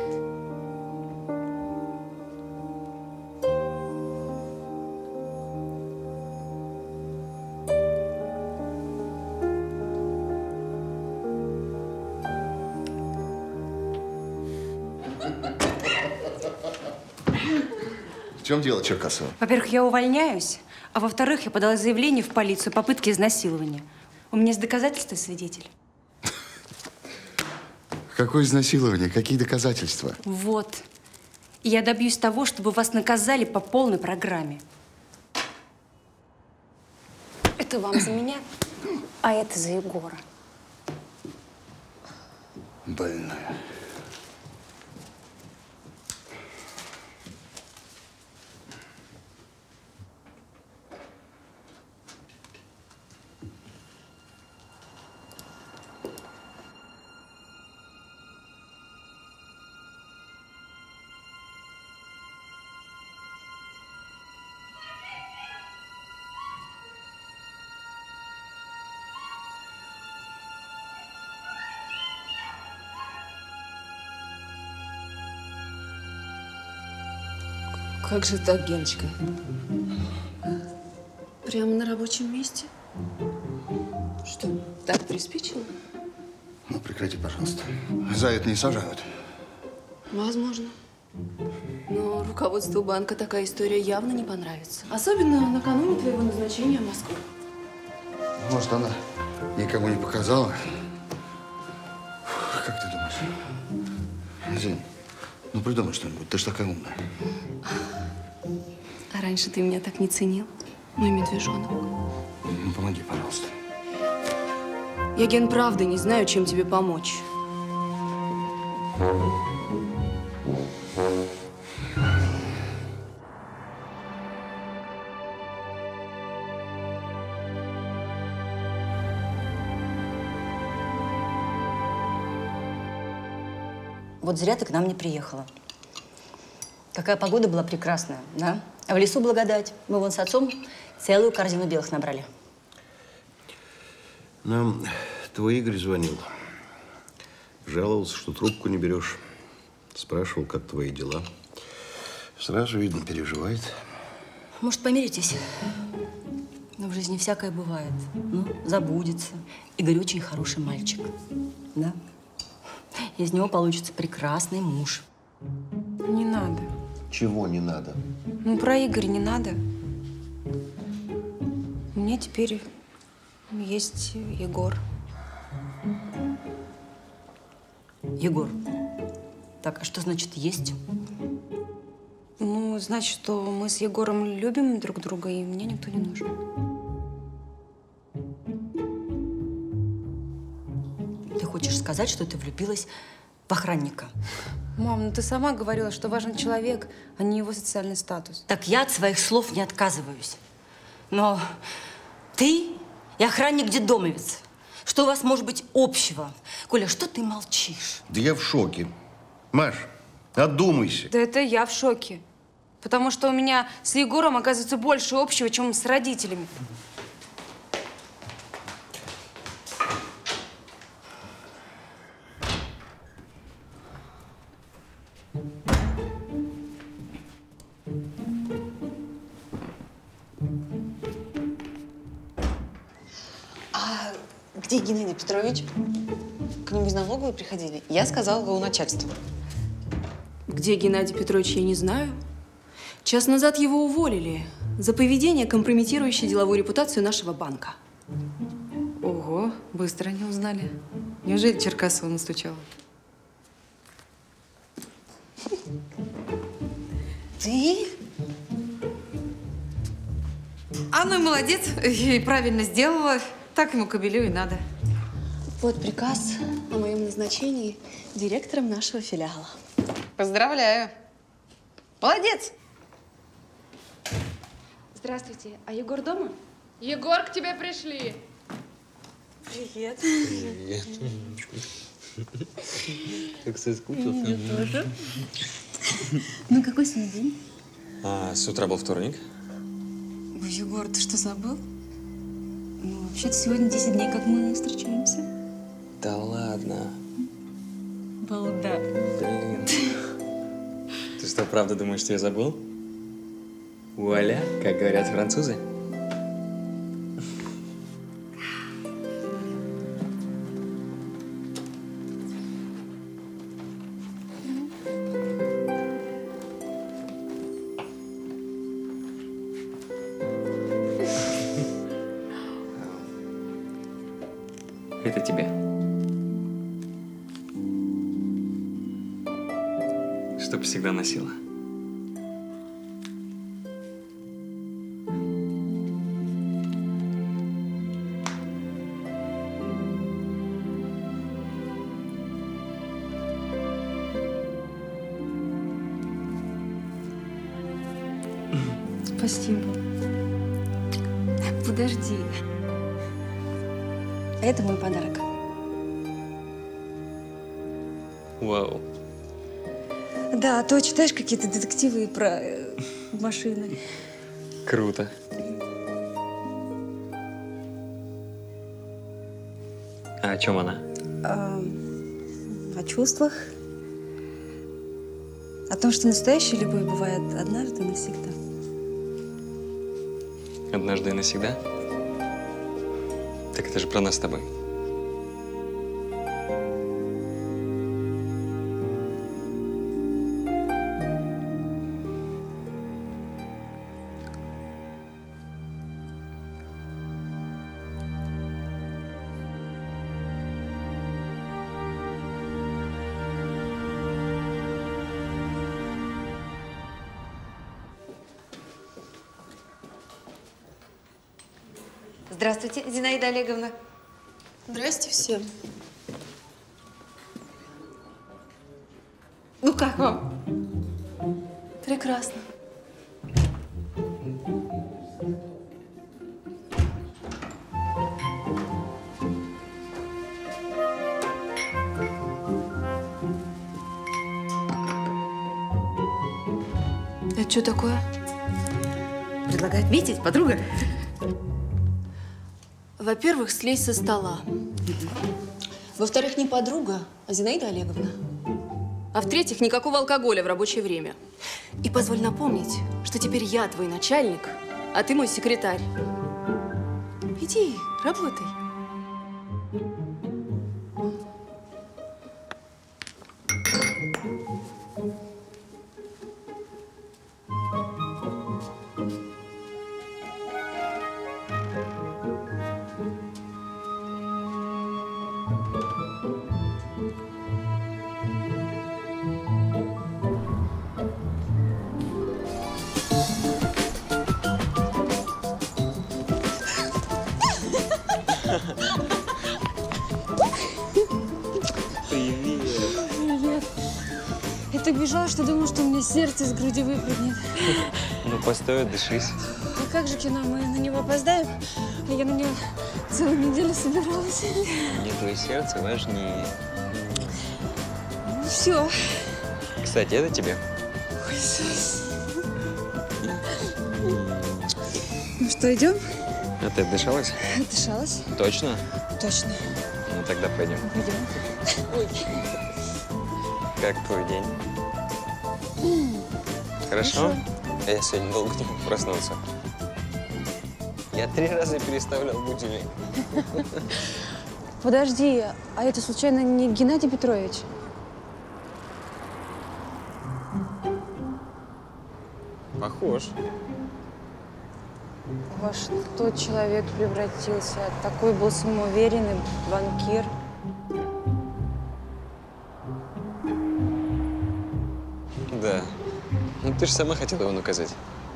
S2: В чем дело, Черкасова?
S3: Во-первых, я увольняюсь, а во-вторых, я подала заявление в полицию о попытке изнасилования. У меня есть доказательства и свидетель.
S2: Какое изнасилование? Какие доказательства?
S3: Вот. И я добьюсь того, чтобы вас наказали по полной программе.
S9: Это вам за меня, а это за Егора.
S2: Больная.
S1: Как же так, Геночка? Прямо на рабочем месте? Что, так приспичило?
S2: Ну, прекрати, пожалуйста. За это не сажают.
S1: Возможно. Но руководству банка такая история явно не понравится. Особенно накануне твоего назначения в Москву.
S2: Может, она никому не показала? Как ты думаешь? Зин, ну придумай что-нибудь, ты ж такая умная.
S1: А раньше ты меня так не ценил, мой медвежонок.
S2: Ну, помоги, пожалуйста.
S1: Я, Ген, правда не знаю, чем тебе помочь.
S5: Вот зря ты к нам не приехала. Какая погода была прекрасная, да? А в лесу благодать. Мы вон с отцом целую корзину белых набрали.
S6: Нам твой Игорь звонил. Жаловался, что трубку не берешь. Спрашивал, как твои дела. Сразу видно, переживает.
S5: Может, помиритесь? Но в жизни всякое бывает. Ну, забудется. Игорь очень хороший мальчик. Да? Из него получится прекрасный муж.
S3: Не надо.
S6: Чего не надо?
S3: Ну, про Игоря не надо. У меня теперь есть Егор.
S5: Егор. Так, а что значит «есть»?
S3: Ну, значит, что мы с Егором любим друг друга, и мне никто не нужен.
S5: Ты хочешь сказать, что ты влюбилась в охранника?
S3: Мам, ну ты сама говорила, что важен человек, а не его социальный статус.
S5: Так я от своих слов не отказываюсь. Но ты и охранник детдомовец. Что у вас может быть общего? Коля, что ты молчишь?
S6: Да я в шоке. Маш, одумайся.
S3: Да это я в шоке. Потому что у меня с Егором, оказывается, больше общего, чем с родителями.
S12: А где Геннадий Петрович? К нему из налоговой приходили? Я сказала его начальству.
S1: Где Геннадий Петрович, я не знаю. Час назад его уволили за поведение, компрометирующее деловую репутацию нашего банка.
S3: Ого, быстро они узнали. Неужели Черкасова настучала?
S12: Ты?
S3: А ну и молодец, и правильно сделала. Так ему кобелю и надо.
S1: Вот приказ о моем назначении директором нашего филиала.
S12: Поздравляю. Молодец.
S9: Здравствуйте. А Егор дома?
S15: Егор, к тебе пришли.
S9: Привет.
S11: Привет. Как соскучился.
S9: Я тоже. Ну, какой сегодня день?
S11: С утра был вторник.
S3: Ой, Егор, ты что, забыл? Ну, вообще-то сегодня 10 дней, как мы встречаемся.
S11: Да ладно.
S3: Балда.
S11: Блин. Ты что, правда думаешь, что я забыл? Вуаля, как говорят французы. Это тебе. Чтоб всегда носила.
S3: Спасибо. Подожди.
S5: Это мой подарок.
S11: Вау.
S3: Да, а то читаешь какие-то детективы про машины.
S11: Круто. А о чем она?
S3: О чувствах. О том, что настоящая любовь бывает однажды и навсегда.
S11: Однажды и навсегда? Так это же про нас с тобой.
S12: Здравствуйте, Зинаида Олеговна.
S1: Здрасте всем.
S12: Ну как вам?
S1: Прекрасно. Это что такое?
S5: предлагаю отметить, подруга?
S1: Во-первых, слезь со стола. Во-вторых, не подруга, а Зинаида Олеговна. А в-третьих, никакого алкоголя в рабочее время. И позволь напомнить, что теперь я твой начальник, а ты мой секретарь. Иди, работай.
S9: Привет. Я так бежала, что думала, что у меня сердце из груди выпрыгнет.
S11: Ну, постой, отдышись.
S9: А как же кино? Мы на него опоздаем? А я на него целую неделю собиралась.
S11: Мне твое сердце важнее.
S9: Ну все.
S11: Кстати, это тебе.
S9: Ой, Сос. Ну что, идем?
S11: А ты отдышалась?
S9: Отдышалась?
S11: Точно?
S9: Точно.
S11: Ну, тогда пойдем.
S9: Пойдем. Ой.
S11: Как твой день? Хорошо? Я сегодня долго не мог проснуться. Я 3 раза переставлял будильник.
S9: Подожди, а это случайно не Геннадий Петрович?
S11: Похож.
S9: Во что человек превратился? Такой был самоуверенный банкир.
S11: Да. Ну, ты же сама хотела его наказать.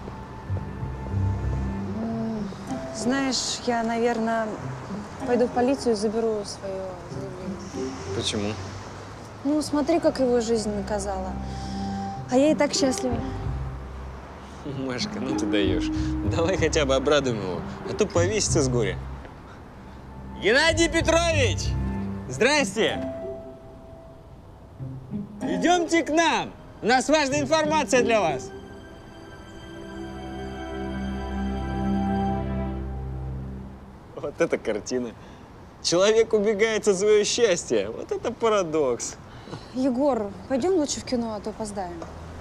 S9: Знаешь, я, наверное, пойду в полицию и заберу свое заявление.
S11: Почему?
S9: Ну, смотри, как его жизнь наказала. А я и так счастлива.
S11: Машка, ну ты даешь. Давай хотя бы обрадуем его, а то повесится с горя.
S14: Геннадий Петрович! Здрасте! Идемте к нам! У нас важная информация для вас.
S11: Вот это картина. Человек убегает от своего счастья. Вот это парадокс.
S9: Егор, пойдем лучше в кино, а то опоздаем.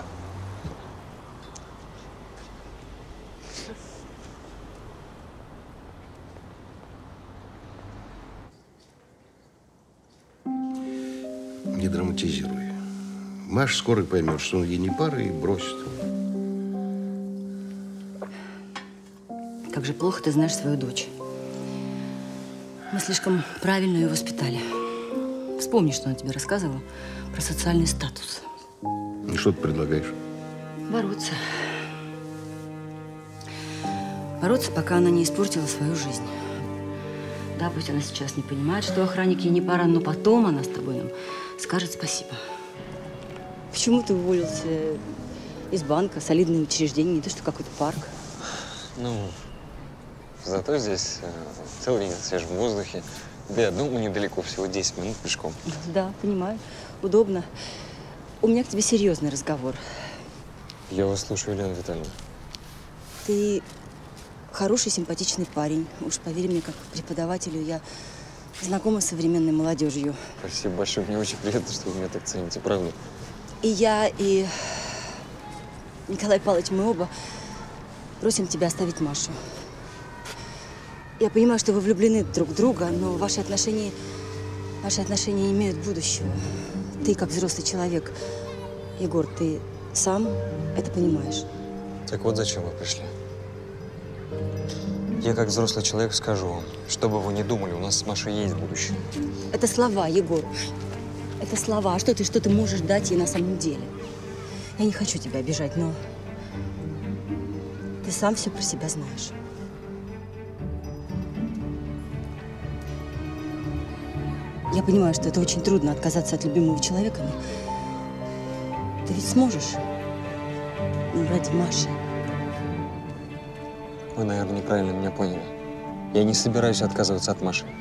S6: Не драматизируй. Маша скоро поймет, что он ей не пара, и бросит его.
S5: Как же плохо ты знаешь свою дочь. Мы слишком правильно ее воспитали. Вспомни, что она тебе рассказывала про социальный статус.
S6: И что ты предлагаешь?
S5: Бороться. Бороться, пока она не испортила свою жизнь. Да, пусть она сейчас не понимает, что охранник ей не пара, но потом она с тобой нам скажет спасибо. Почему ты уволился из банка, солидное учреждение, не то что какой-то парк?
S11: Ну, зато здесь целый день на свежем воздухе. Да и от дома недалеко, всего 10 минут пешком.
S5: Да, понимаю. Удобно. У меня к тебе серьезный разговор.
S11: Я вас слушаю, Елена Витальевна.
S5: Ты хороший, симпатичный парень. Уж поверь мне, как преподавателю, я знакома с современной молодежью.
S11: Спасибо большое. Мне очень приятно, что вы меня так цените, правда.
S5: И я, и Николай Павлович, мы оба просим тебя оставить Машу. Я понимаю, что вы влюблены друг в друга, но ваши отношения не имеют будущего. Ты, как взрослый человек, Егор, ты сам это понимаешь.
S11: Так вот, зачем вы пришли? Я, как взрослый человек, скажу вам, что бы вы ни думали, у нас с Машей есть будущее.
S5: Это слова, Егор. Это слова. А что ты можешь дать ей на самом деле? Я не хочу тебя обижать, но ты сам все про себя знаешь. Я понимаю, что это очень трудно отказаться от любимого человека, но ты ведь сможешь. Ну, ради Маши.
S11: Вы, наверное, неправильно меня поняли. Я не собираюсь отказываться от Маши.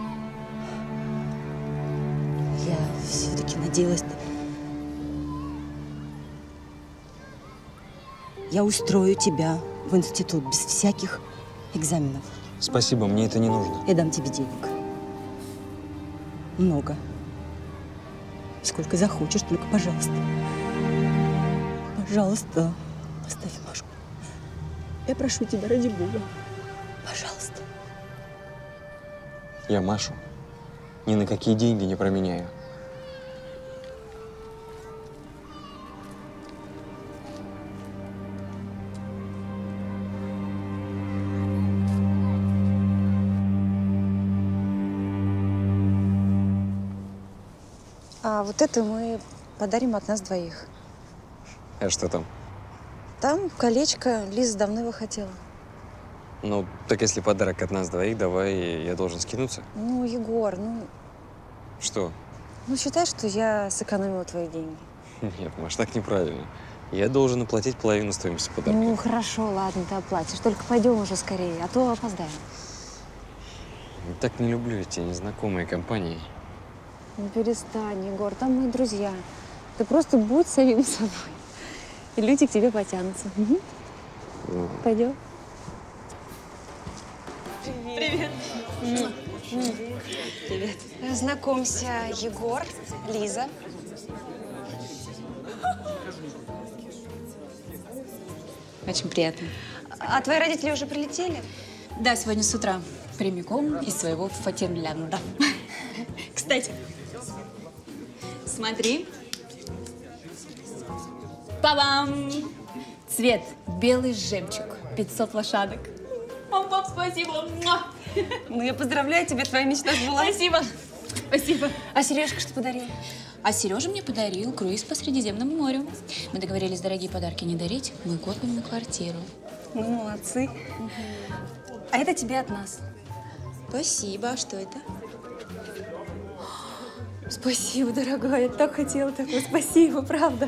S5: Я все-таки надеялась. Я устрою тебя в институт без всяких экзаменов.
S11: Спасибо, мне это не нужно.
S5: Я дам тебе денег. Много. Сколько захочешь, только, пожалуйста. Пожалуйста, оставь Машку. Я прошу тебя, ради Бога. Пожалуйста.
S11: Я Машу ни на какие деньги не променяю.
S9: А вот это мы подарим от нас двоих.
S11: А что там?
S9: Там колечко Лиза давно его хотела.
S11: Ну, так если подарок от нас двоих, давай я должен скинуться.
S9: Ну, Егор, ну
S11: Что?
S9: считай, что я сэкономила твои деньги.
S11: Нет, Маш, так неправильно. Я должен оплатить половину стоимости подарка.
S9: Ну, хорошо, ладно, ты оплатишь. Только пойдем уже скорее, а то опоздаем.
S11: Так не люблю эти незнакомые компании.
S9: Ну, перестань, Егор, там мои друзья. Ты просто будь самим собой. И люди к тебе потянутся. Угу. Пойдем.
S12: Привет.
S9: Привет. Знакомься, Егор, Лиза.
S12: Очень приятно.
S9: А твои родители уже прилетели?
S12: Да, сегодня с утра. Прямиком из своего Фатерлянда. Кстати, смотри. Па-бам! Цвет белый жемчуг. 500 лошадок. Мам, пап, спасибо.
S9: Ну, я поздравляю тебя, твоя мечта сбылась.
S12: Спасибо. Спасибо.
S9: А Сережка что подарил?
S12: А Сережа мне подарил круиз по Средиземному морю. Мы договорились дорогие подарки не дарить. Мы копим на квартиру.
S9: Ну, молодцы. А это тебе от нас.
S12: Спасибо. А что это?
S9: Спасибо, дорогая. Я так хотела такое. Спасибо, правда.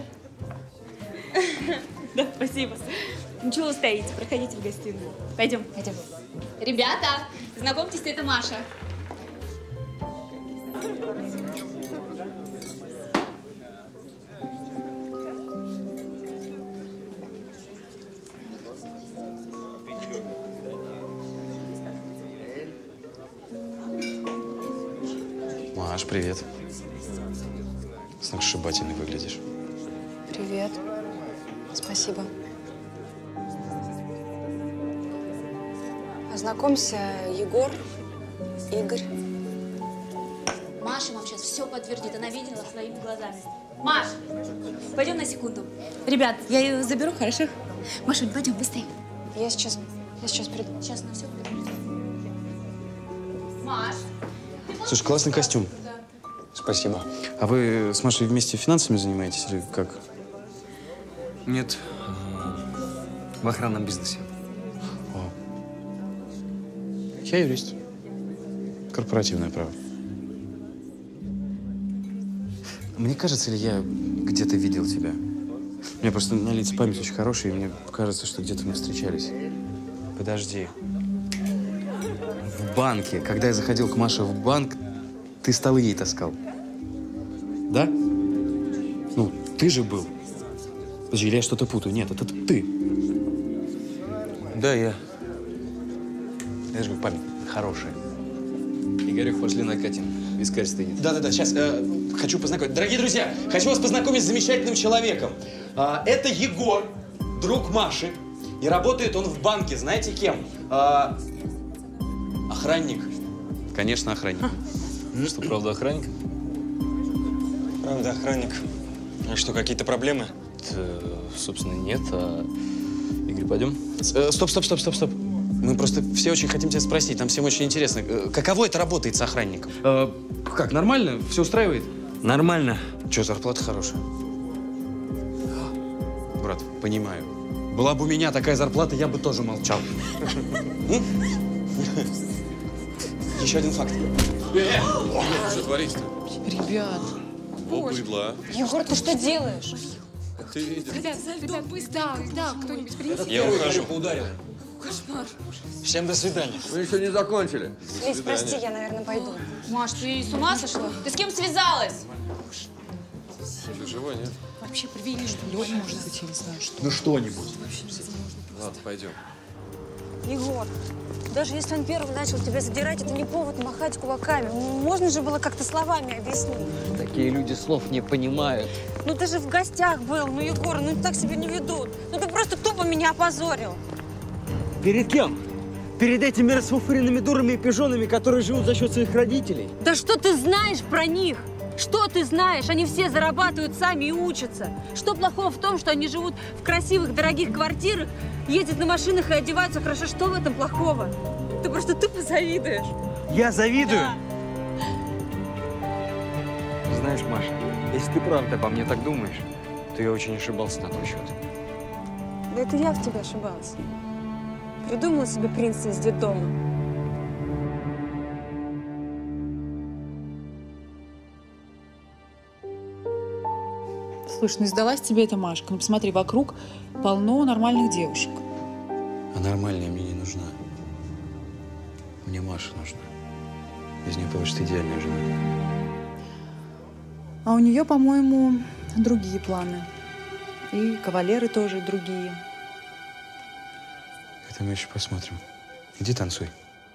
S12: Да, спасибо. Ну, чего вы стоите? Проходите в гостиную. Пойдем. Пойдем. Ребята, знакомьтесь, это Маша.
S8: Маш, привет. Сногсшибательно выглядишь.
S9: Привет. Спасибо. Познакомься, Егор, Игорь.
S12: Маша вам сейчас все подтвердит. Она видела своими глазами. Маш, пойдем на секунду. Ребят, я ее заберу, хорошо? Машунь, пойдем быстрее.
S9: Я сейчас приду.
S12: Сейчас на все приду. Маш.
S8: Слушай, классный костюм.
S11: Спасибо.
S8: А вы с Машей вместе финансами занимаетесь или как?
S11: Нет, в охранном бизнесе.
S8: Я юрист. Корпоративное право. Мне кажется, или я где-то видел тебя? У меня просто на лице память очень хорошая, и мне кажется, что где-то мы встречались. Подожди. В банке. Когда я заходил к Маше в банк, ты столы ей таскал. Да? Ну, ты же был. Подожди, или я что-то путаю? Нет, это ты.
S11: Да, я.
S8: Я же говорю, память хорошая.
S11: Игорек, пошли накатим. Вискарь стынет.
S17: Да-да-да, сейчас хочу познакомить. Дорогие друзья, хочу вас познакомить с замечательным человеком. Это Егор, друг Маши. И работает он в банке, знаете кем? Охранник.
S8: Конечно, охранник.
S11: Что, правда, охранник?
S17: Правда, охранник. А что, какие-то проблемы?
S11: Собственно, нет. Игорь, пойдем?
S8: Стоп. Мы просто все очень хотим тебя спросить, нам всем очень интересно. Каково это работает с охранником? Как, нормально? Все устраивает?
S11: Нормально.
S8: Че, зарплата хорошая? Брат, понимаю. Была бы у меня такая зарплата, я бы тоже молчал.
S17: Еще один факт.
S16: Что творится-то?
S9: Ребят.
S16: Во быдло.
S9: Егор, ты что делаешь?
S16: Ты видишь?
S9: Ребят, быстро. Да, кто-нибудь принесет.
S17: Я ухожу.
S16: Ударил.
S9: Кошмар.
S17: Всем до свидания.
S16: Мы еще не закончили.
S9: Лиз, прости, я, наверное, пойду.
S12: Маш, ты с ума сошла? Ты с кем связалась?
S11: Ты живой, нет?
S12: Вообще привели, что ли? Может быть, я не знаю, что.
S11: Ну что-нибудь. Ладно, пойдем.
S9: Егор, даже если он первый начал тебя задирать, это не повод махать кулаками. Можно же было как-то словами объяснить.
S18: Такие люди слов не понимают.
S9: Ну ты же в гостях был, ну, Егор, ну так себя не ведут. Ну ты просто тупо меня опозорил.
S18: Перед кем? Перед этими расфуфыренными дурами и пижонами, которые живут за счет своих родителей.
S9: Да что ты знаешь про них? Что ты знаешь? Они все зарабатывают сами и учатся. Что плохого в том, что они живут в красивых, дорогих квартирах, ездят на машинах и одеваются хорошо? Что в этом плохого? Ты просто тупо завидуешь.
S18: Я завидую?
S9: Да.
S11: Знаешь, Маша, если ты правда обо мне так думаешь, то я очень ошибался на твой счет.
S9: Да это я в тебя ошибалась. Придумала себе принца из детдома.
S12: Слушай, ну сдалась тебе эта Машка. Ну посмотри, вокруг полно нормальных девушек.
S8: А нормальная мне не нужна. Мне Маша нужна. Из нее получится идеальная жена.
S12: А у нее, по-моему, другие планы. И кавалеры тоже другие.
S8: Это мы еще посмотрим. Иди танцуй.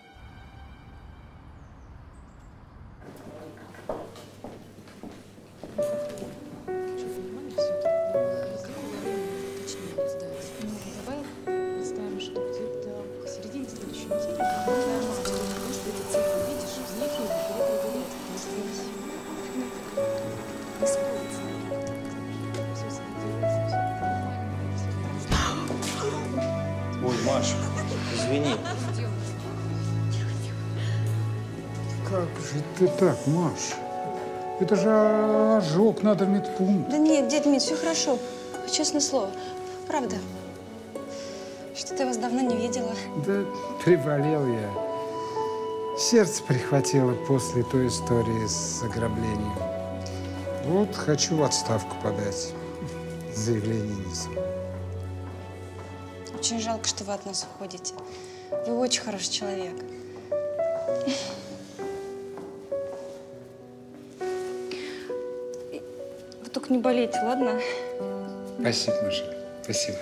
S17: Ой, Маш, извини.
S7: Как же ты так, Маш? Это же ожог, надо в медпункт.
S9: Да нет, дядь Мит, все хорошо. Честное слово. Правда. Что-то я вас давно не видела.
S7: Да приболел я. Сердце прихватило после той истории с ограблением. Вот хочу в отставку подать. Заявление несу.
S9: Очень жалко, что вы от нас уходите. Вы очень хороший человек. Вы только не болейте, ладно?
S7: Спасибо, Маша. Спасибо.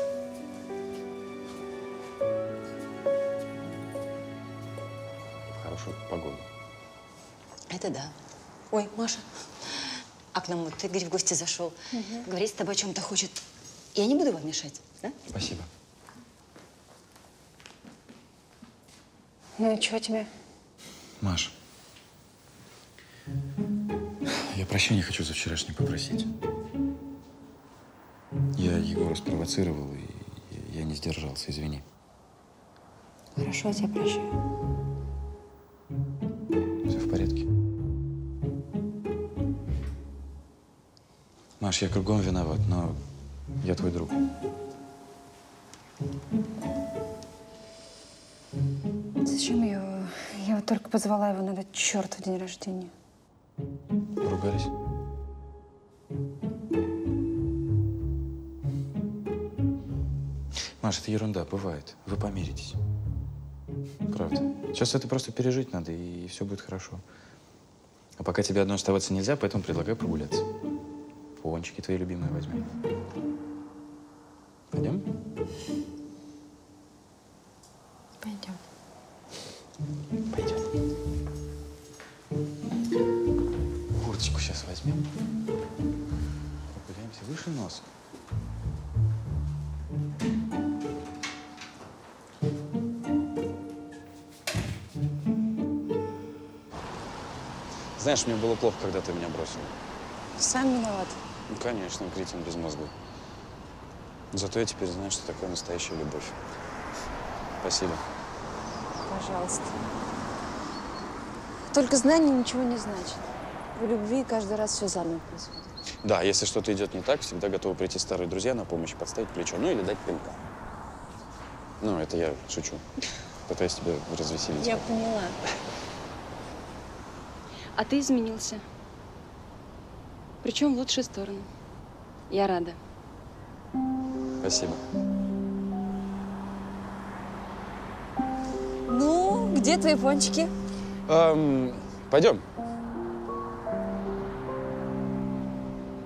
S11: В хорошую погоду.
S5: Это да. Ой, Маша, а к нам вот Игорь в гости зашел. Говорит с тобой о чем-то хочет. Я не буду вам мешать, да?
S8: Спасибо.
S9: Ну и чего тебе?
S8: Маш, я прощения хочу за вчерашнее попросить. Я Егора спровоцировал, и я не сдержался, извини.
S9: Хорошо, я тебя прощаю.
S8: Все в порядке? Маш, я кругом виноват, но я твой друг.
S9: Зачем я его? Я вот только позвала его на этот чертов день рождения.
S8: Поругались? Маш, это ерунда, бывает. Вы помиритесь. Правда. Сейчас это просто пережить надо, и все будет хорошо. А пока тебе одной оставаться нельзя, поэтому предлагаю прогуляться. Пончики твои любимые возьмем. Пойдем?
S9: Пойдем.
S8: Пойдем. Курточку сейчас возьмем. Прогуляемся выше носа.
S11: Знаешь, мне было плохо, когда ты меня бросил.
S9: Сам виноват.
S11: Ну, конечно, кретин безмозглый. Зато я теперь знаю, что такое настоящая любовь. Спасибо.
S9: Пожалуйста. Только знание ничего не значит. В любви каждый раз все заново происходит.
S11: Да, если что-то идет не так, всегда готовы прийти старые друзья на помощь, подставить плечо, ну или дать пинка. Ну, это я шучу. Пытаюсь тебя развеселить.
S9: Я поняла. А ты изменился. Причем в лучшую сторону. Я рада.
S11: Спасибо.
S9: Ну, где твои пончики?
S11: Пойдем.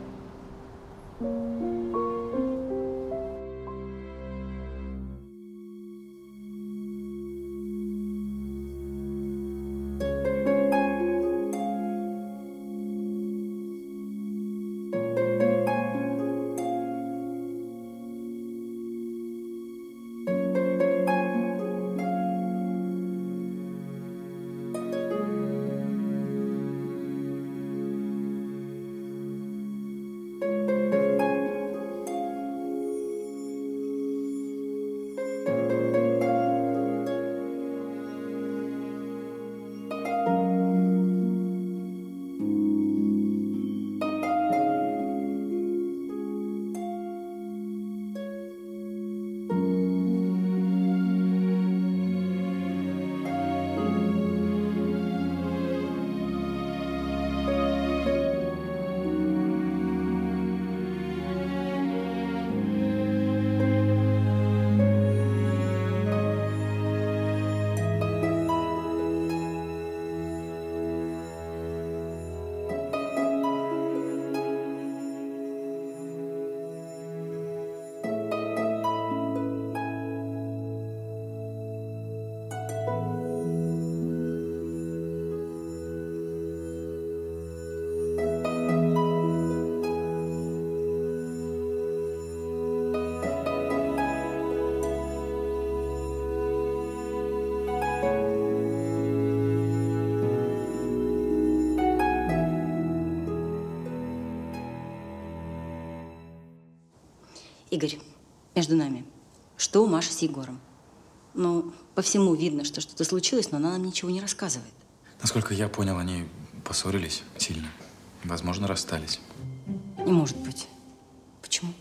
S5: Игорь, между нами, что у Маши с Егором? Ну, по всему видно, что что-то случилось, но она нам ничего не рассказывает.
S8: Насколько я понял, они поссорились сильно. Возможно, расстались.
S5: Не может быть. Почему?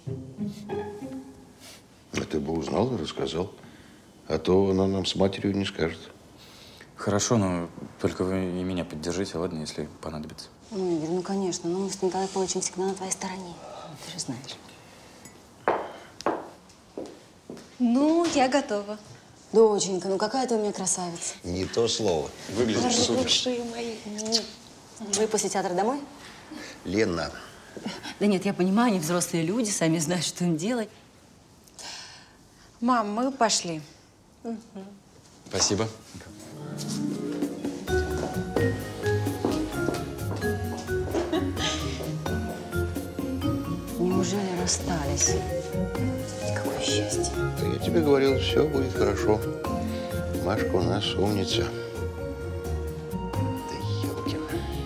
S6: А ты бы узнал и рассказал. А то она нам с матерью не скажет.
S8: Хорошо, но только вы и меня поддержите, ладно, если понадобится.
S5: Ну, Игорь, ну, конечно. Но мы с Николаем Павловичем всегда на твоей стороне. Ты же знаешь.
S12: Ну, я готова.
S5: Доченька, ну какая ты у меня красавица.
S6: Не то слово. Выглядишь супер.
S12: Хорошие мои.
S5: Вы после театра домой?
S6: Лена.
S5: Да нет, я понимаю, они взрослые люди, сами знают, что им делать.
S3: Мам, мы пошли.
S8: Спасибо.
S5: Неужели расстались? Какое счастье.
S6: Да я тебе говорил, все будет хорошо. Машка у нас умница. Да ёлкин.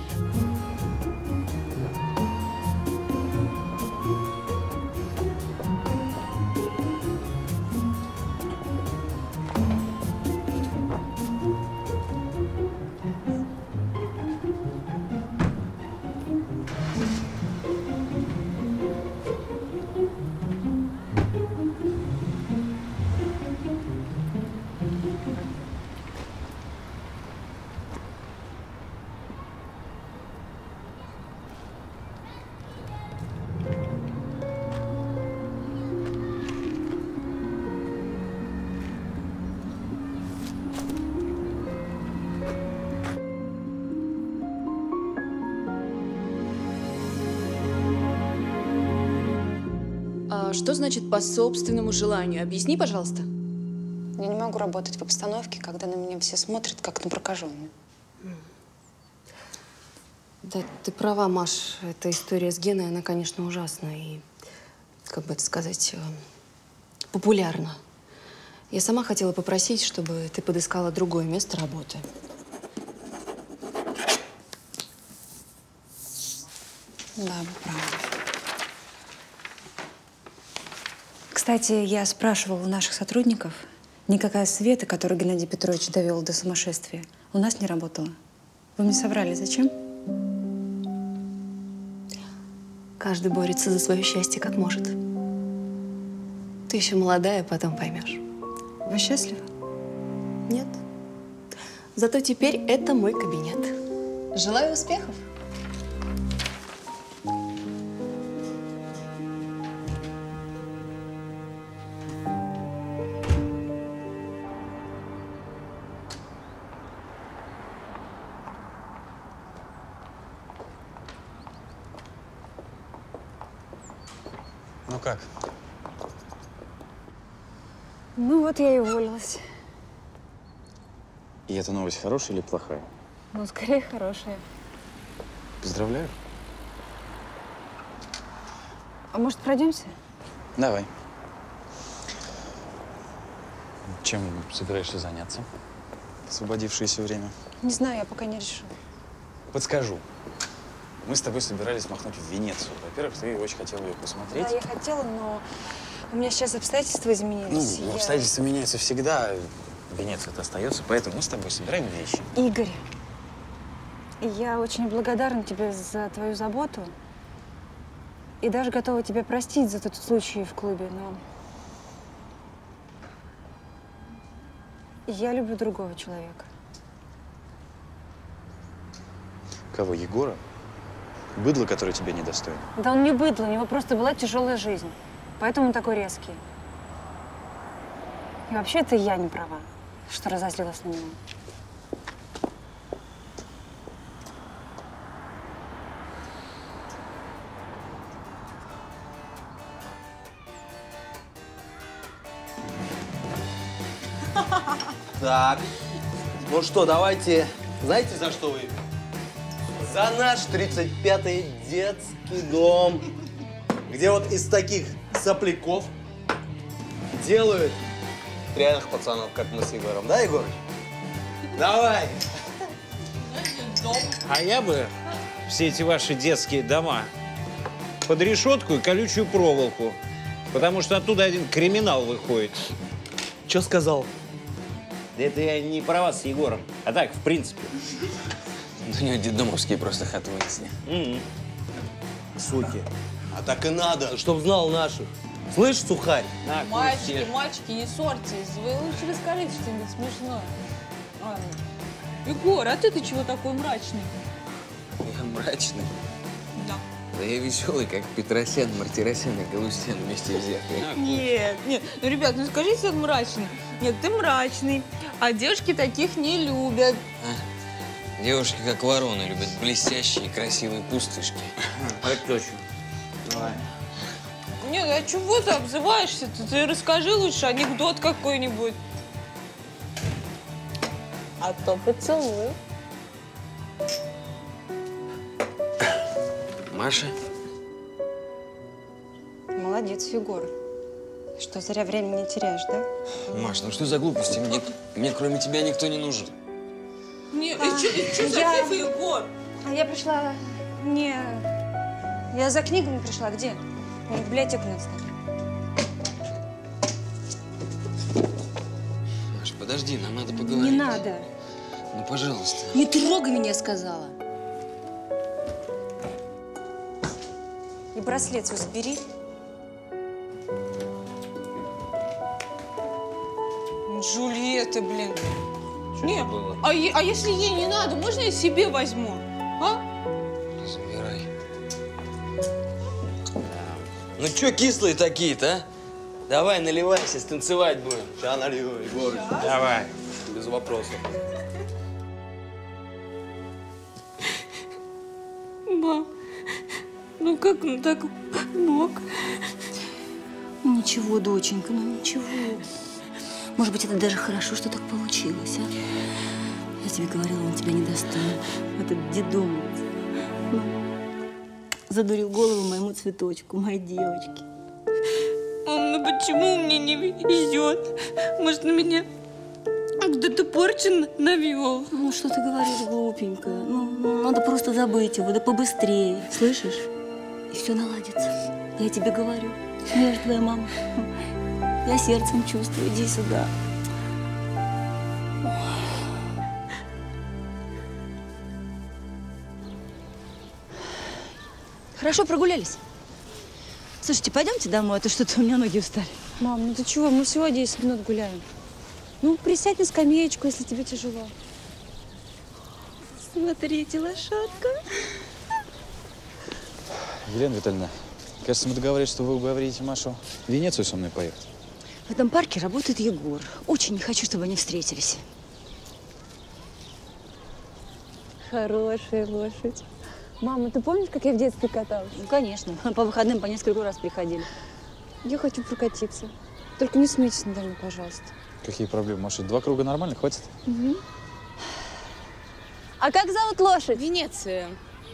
S1: А что значит по собственному желанию? Объясни, пожалуйста.
S3: Я не могу работать в обстановке, когда на меня все смотрят, как на прокаженную.
S19: Да, ты права, Маш. Эта история с Геной, она, конечно, ужасна и, как бы это сказать, популярна. Я сама хотела попросить, чтобы ты подыскала другое место работы.
S3: Да, вы правы. Кстати, я спрашивала у наших сотрудников, никакая Света, которую Геннадий Петрович довел до сумасшествия, у нас не работала. Вы мне соврали. Зачем?
S19: Каждый борется за свое счастье, как может. Ты еще молодая, потом поймешь.
S3: Вы счастливы?
S19: Нет. Зато теперь это мой кабинет. Желаю успехов.
S8: Ну как?
S3: Ну вот я и уволилась.
S8: И эта новость хорошая или плохая?
S3: Ну, скорее, хорошая.
S8: Поздравляю.
S3: А может, пройдемся?
S8: Давай. Чем собираешься заняться? Освободившееся время.
S3: Не знаю, я пока не решила.
S8: Подскажу. Мы с тобой собирались махнуть в Венецию. Во-первых, ты очень хотела ее посмотреть.
S3: Да, я хотела, но у меня сейчас обстоятельства изменились.
S8: Ну, обстоятельства меняются всегда. Венеция-то остается, поэтому мы с тобой собираем вещи.
S3: Игорь, я очень благодарна тебе за твою заботу. И даже готова тебя простить за тот случай в клубе, но… Я люблю другого человека.
S8: Кого, Егора? Быдло, которое тебе недостойно?
S3: Да он не быдло, у него просто была тяжелая жизнь. Поэтому он такой резкий. И вообще это я не права, что разозлилась на него.
S14: Так, ну что, давайте, знаете, за что выпьем? За наш 35-й детский дом, где вот из таких сопляков делают реальных пацанов, как мы с Егором. Да, Егорыч? Давай!
S20: А я бы все эти ваши детские дома под решетку и колючую проволоку. Потому что оттуда один криминал выходит.
S17: Что сказал?
S20: Да это я не про вас с Егором, а так, в принципе.
S11: У него детдомовские просто хаты вынесли.
S17: Суки. А так и надо, чтоб знал наших. Слышь, сухарь?
S9: Мальчики, не ссорьтесь. Вы лучше расскажите что-нибудь смешное. Егор, а ты чего такой мрачный?
S11: Я мрачный.
S9: Да.
S11: Да я веселый, как Петросян, Мартиросян и Галустян вместе взятые.
S9: Нет, ну, ребят, ну скажите, он мрачный. Нет, ты мрачный, а девушки таких не любят.
S11: Девушки, как вороны, любят блестящие и красивые пустышки.
S20: Это точно. Давай.
S9: Нет, а чего ты обзываешься? Ты расскажи лучше анекдот какой-нибудь. А то поцелую.
S11: Маша?
S3: Молодец, Егор. Что, зря время не теряешь, да?
S11: Маш, ну что за глупости? Мне кроме тебя никто не нужен.
S9: Нет, что за фифа, Егор?
S3: Я пришла не... Я за книгами пришла. Где? Мне в библиотеку надо сдать.
S11: Маш, подожди, нам надо поговорить.
S3: Не надо.
S11: Ну, пожалуйста.
S5: Не трогай меня, сказала.
S3: И браслет свой забери.
S9: Джульетта, блин. Нет, а если ей не надо, можно я себе возьму? А?
S11: Забирай. Ну чё кислые такие-то, а? Давай, наливайся, станцевать будем.
S17: Сейчас налью, Егорыч.
S20: Давай.
S17: Без вопросов.
S9: Мам, ну как он так мог?
S5: Ничего, доченька, ну ничего. Может быть, это даже хорошо, что так получилось, а? Я тебе говорила, он тебя не достанет. Этот дедомовец. Ну, задурил голову моему цветочку, моей девочке.
S9: Мам, ну почему мне не везет? Может, на меня кто-то порчен навел?
S5: Ну, что ты говоришь, глупенькая? Ну, надо просто забыть его, да побыстрее, слышишь? И все наладится. Я тебе говорю. Я же твоя мама. Я сердцем чувствую. Иди сюда. Хорошо прогулялись? Слушайте, пойдемте домой, а то что-то у меня ноги устали.
S3: Мам, ну ты чего? Мы всего 10 минут гуляем. Ну, присядь на скамеечку, если тебе тяжело.
S5: Смотрите, лошадка.
S8: Елена Витальевна, кажется, мы договорились, что вы уговорите Машу в Венецию со мной поехать.
S5: В этом парке работает Егор. Очень не хочу, чтобы они встретились.
S3: Хорошая лошадь. Мама, ты помнишь, как я в детстве каталась?
S5: Ну, конечно. По выходным по несколько раз приходили.
S3: Я хочу прокатиться. Только не смейтесь надо мной, пожалуйста.
S8: Какие проблемы, Маша? 2 круга нормально, хватит?
S3: Угу. А как зовут лошадь?
S9: Венеция.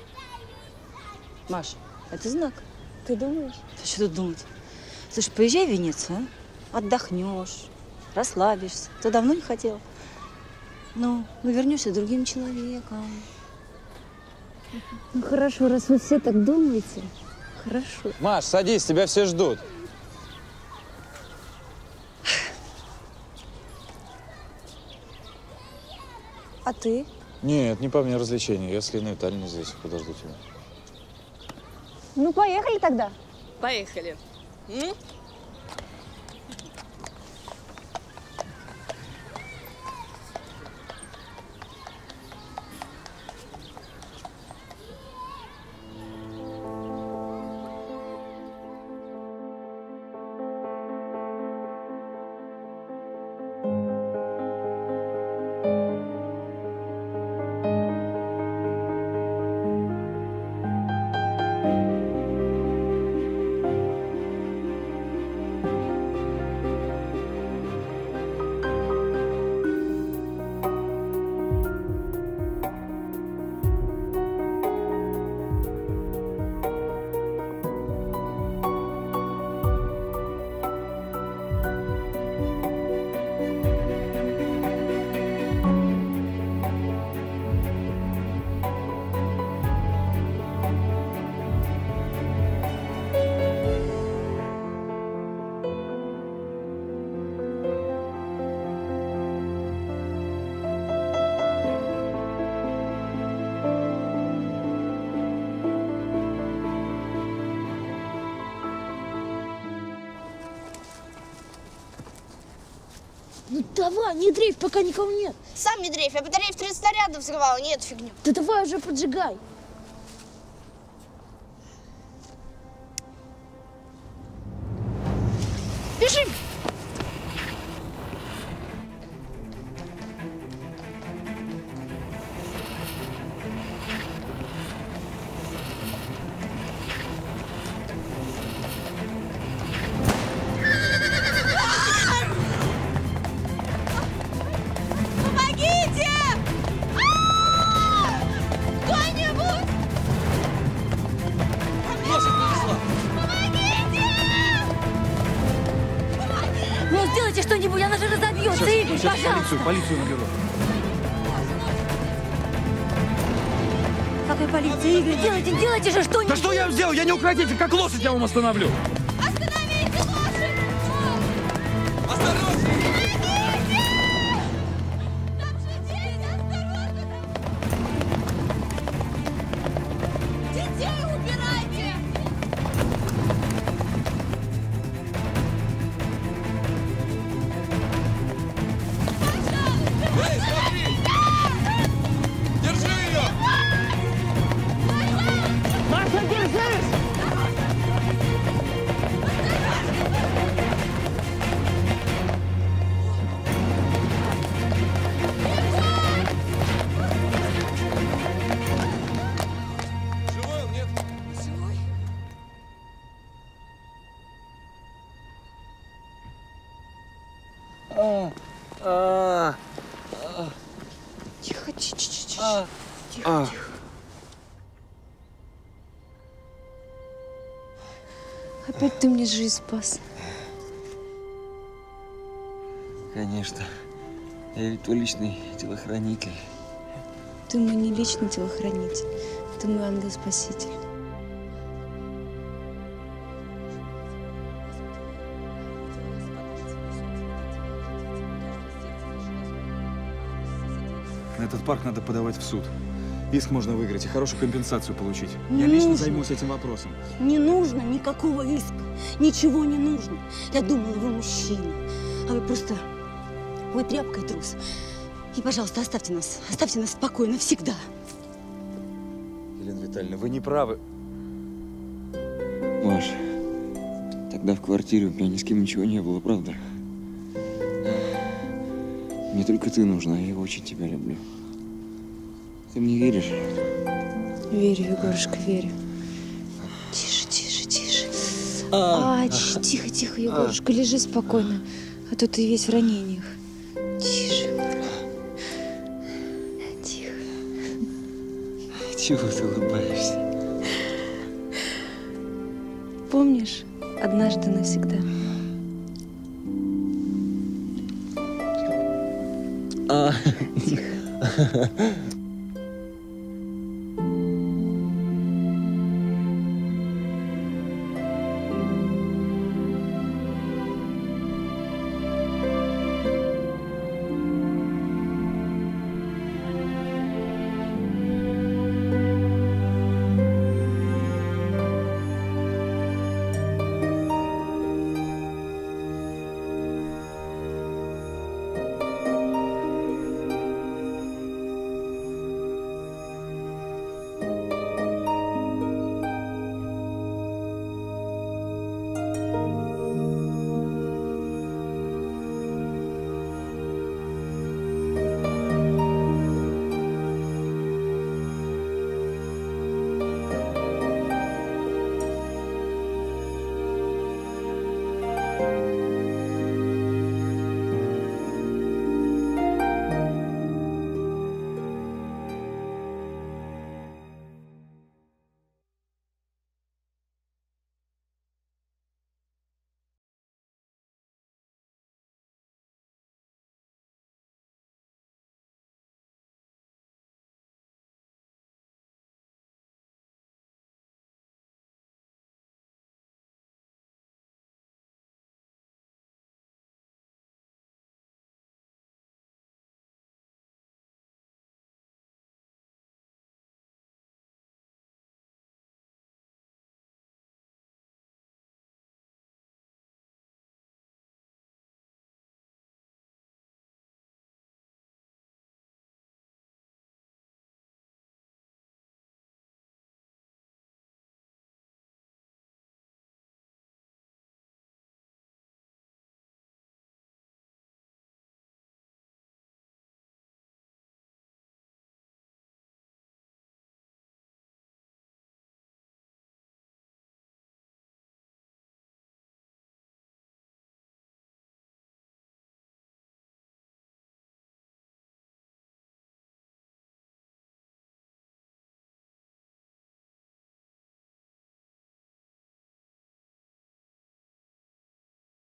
S5: Маш, это знак.
S3: Ты думаешь?
S5: А что тут думать? Слушай, поезжай в Венецию, а? Отдохнешь, расслабишься. Ты давно не хотела? Ну, вернешься другим человеком.
S3: Ну хорошо, раз вы все так думаете. Хорошо.
S8: Маш, садись, тебя все ждут.
S3: А ты?
S8: Нет, не по мне развлечения. Я с Леной Витальевной здесь подожду тебя.
S3: Ну, поехали тогда.
S9: Поехали.
S12: давай, не дрейф, пока никого нет.
S21: Сам не дрейф, я батарею в 30 снарядов взрывала, не эту фигню.
S12: Да давай уже поджигай.
S21: Бежим! Помогите! Кто-нибудь!
S12: Ну, сделайте что-нибудь, она же разобьется, Игорь, пожалуйста.
S17: Полицию наберу.
S12: Какая полиция, Игорь? Делайте же что-нибудь.
S17: Да что я вам сделал? Я не укротитель, как лошадь я вам остановлю.
S21: Детей убирайте!
S14: Эй, смотри! Держи ее!
S18: Маша, держись!
S14: Живой он, нет?
S21: Живой? Тихо, тихо. Тихо.
S3: Опять ты мне жизнь спас.
S18: Конечно. Я ведь твой личный телохранитель.
S3: Ты мой не личный телохранитель. Ты мой ангел-спаситель.
S17: На этот парк надо подавать в суд. Иск можно выиграть и хорошую компенсацию получить.
S9: Не
S17: Я лично
S9: нужно.
S17: займусь этим вопросом.
S9: Не нужно никакого иска. Ничего не нужно. Я думала, вы мужчина. А вы просто... Вы тряпка и трус. И, пожалуйста, оставьте нас. Оставьте нас спокойно навсегда.
S17: Елена Витальевна, вы не правы.
S18: Маш, тогда в квартире у меня ни с кем ничего не было, правда? Мне только ты нужна, я очень тебя люблю. Ты мне веришь?
S3: Верю, Егорушка, верю. Тише, тише, тише. Тихо, тихо, Егорушка, лежи спокойно. А то ты весь в ранениях. Тише. Тихо.
S18: Чего ты улыбаешься?
S3: Помнишь, однажды навсегда?
S18: Тихо.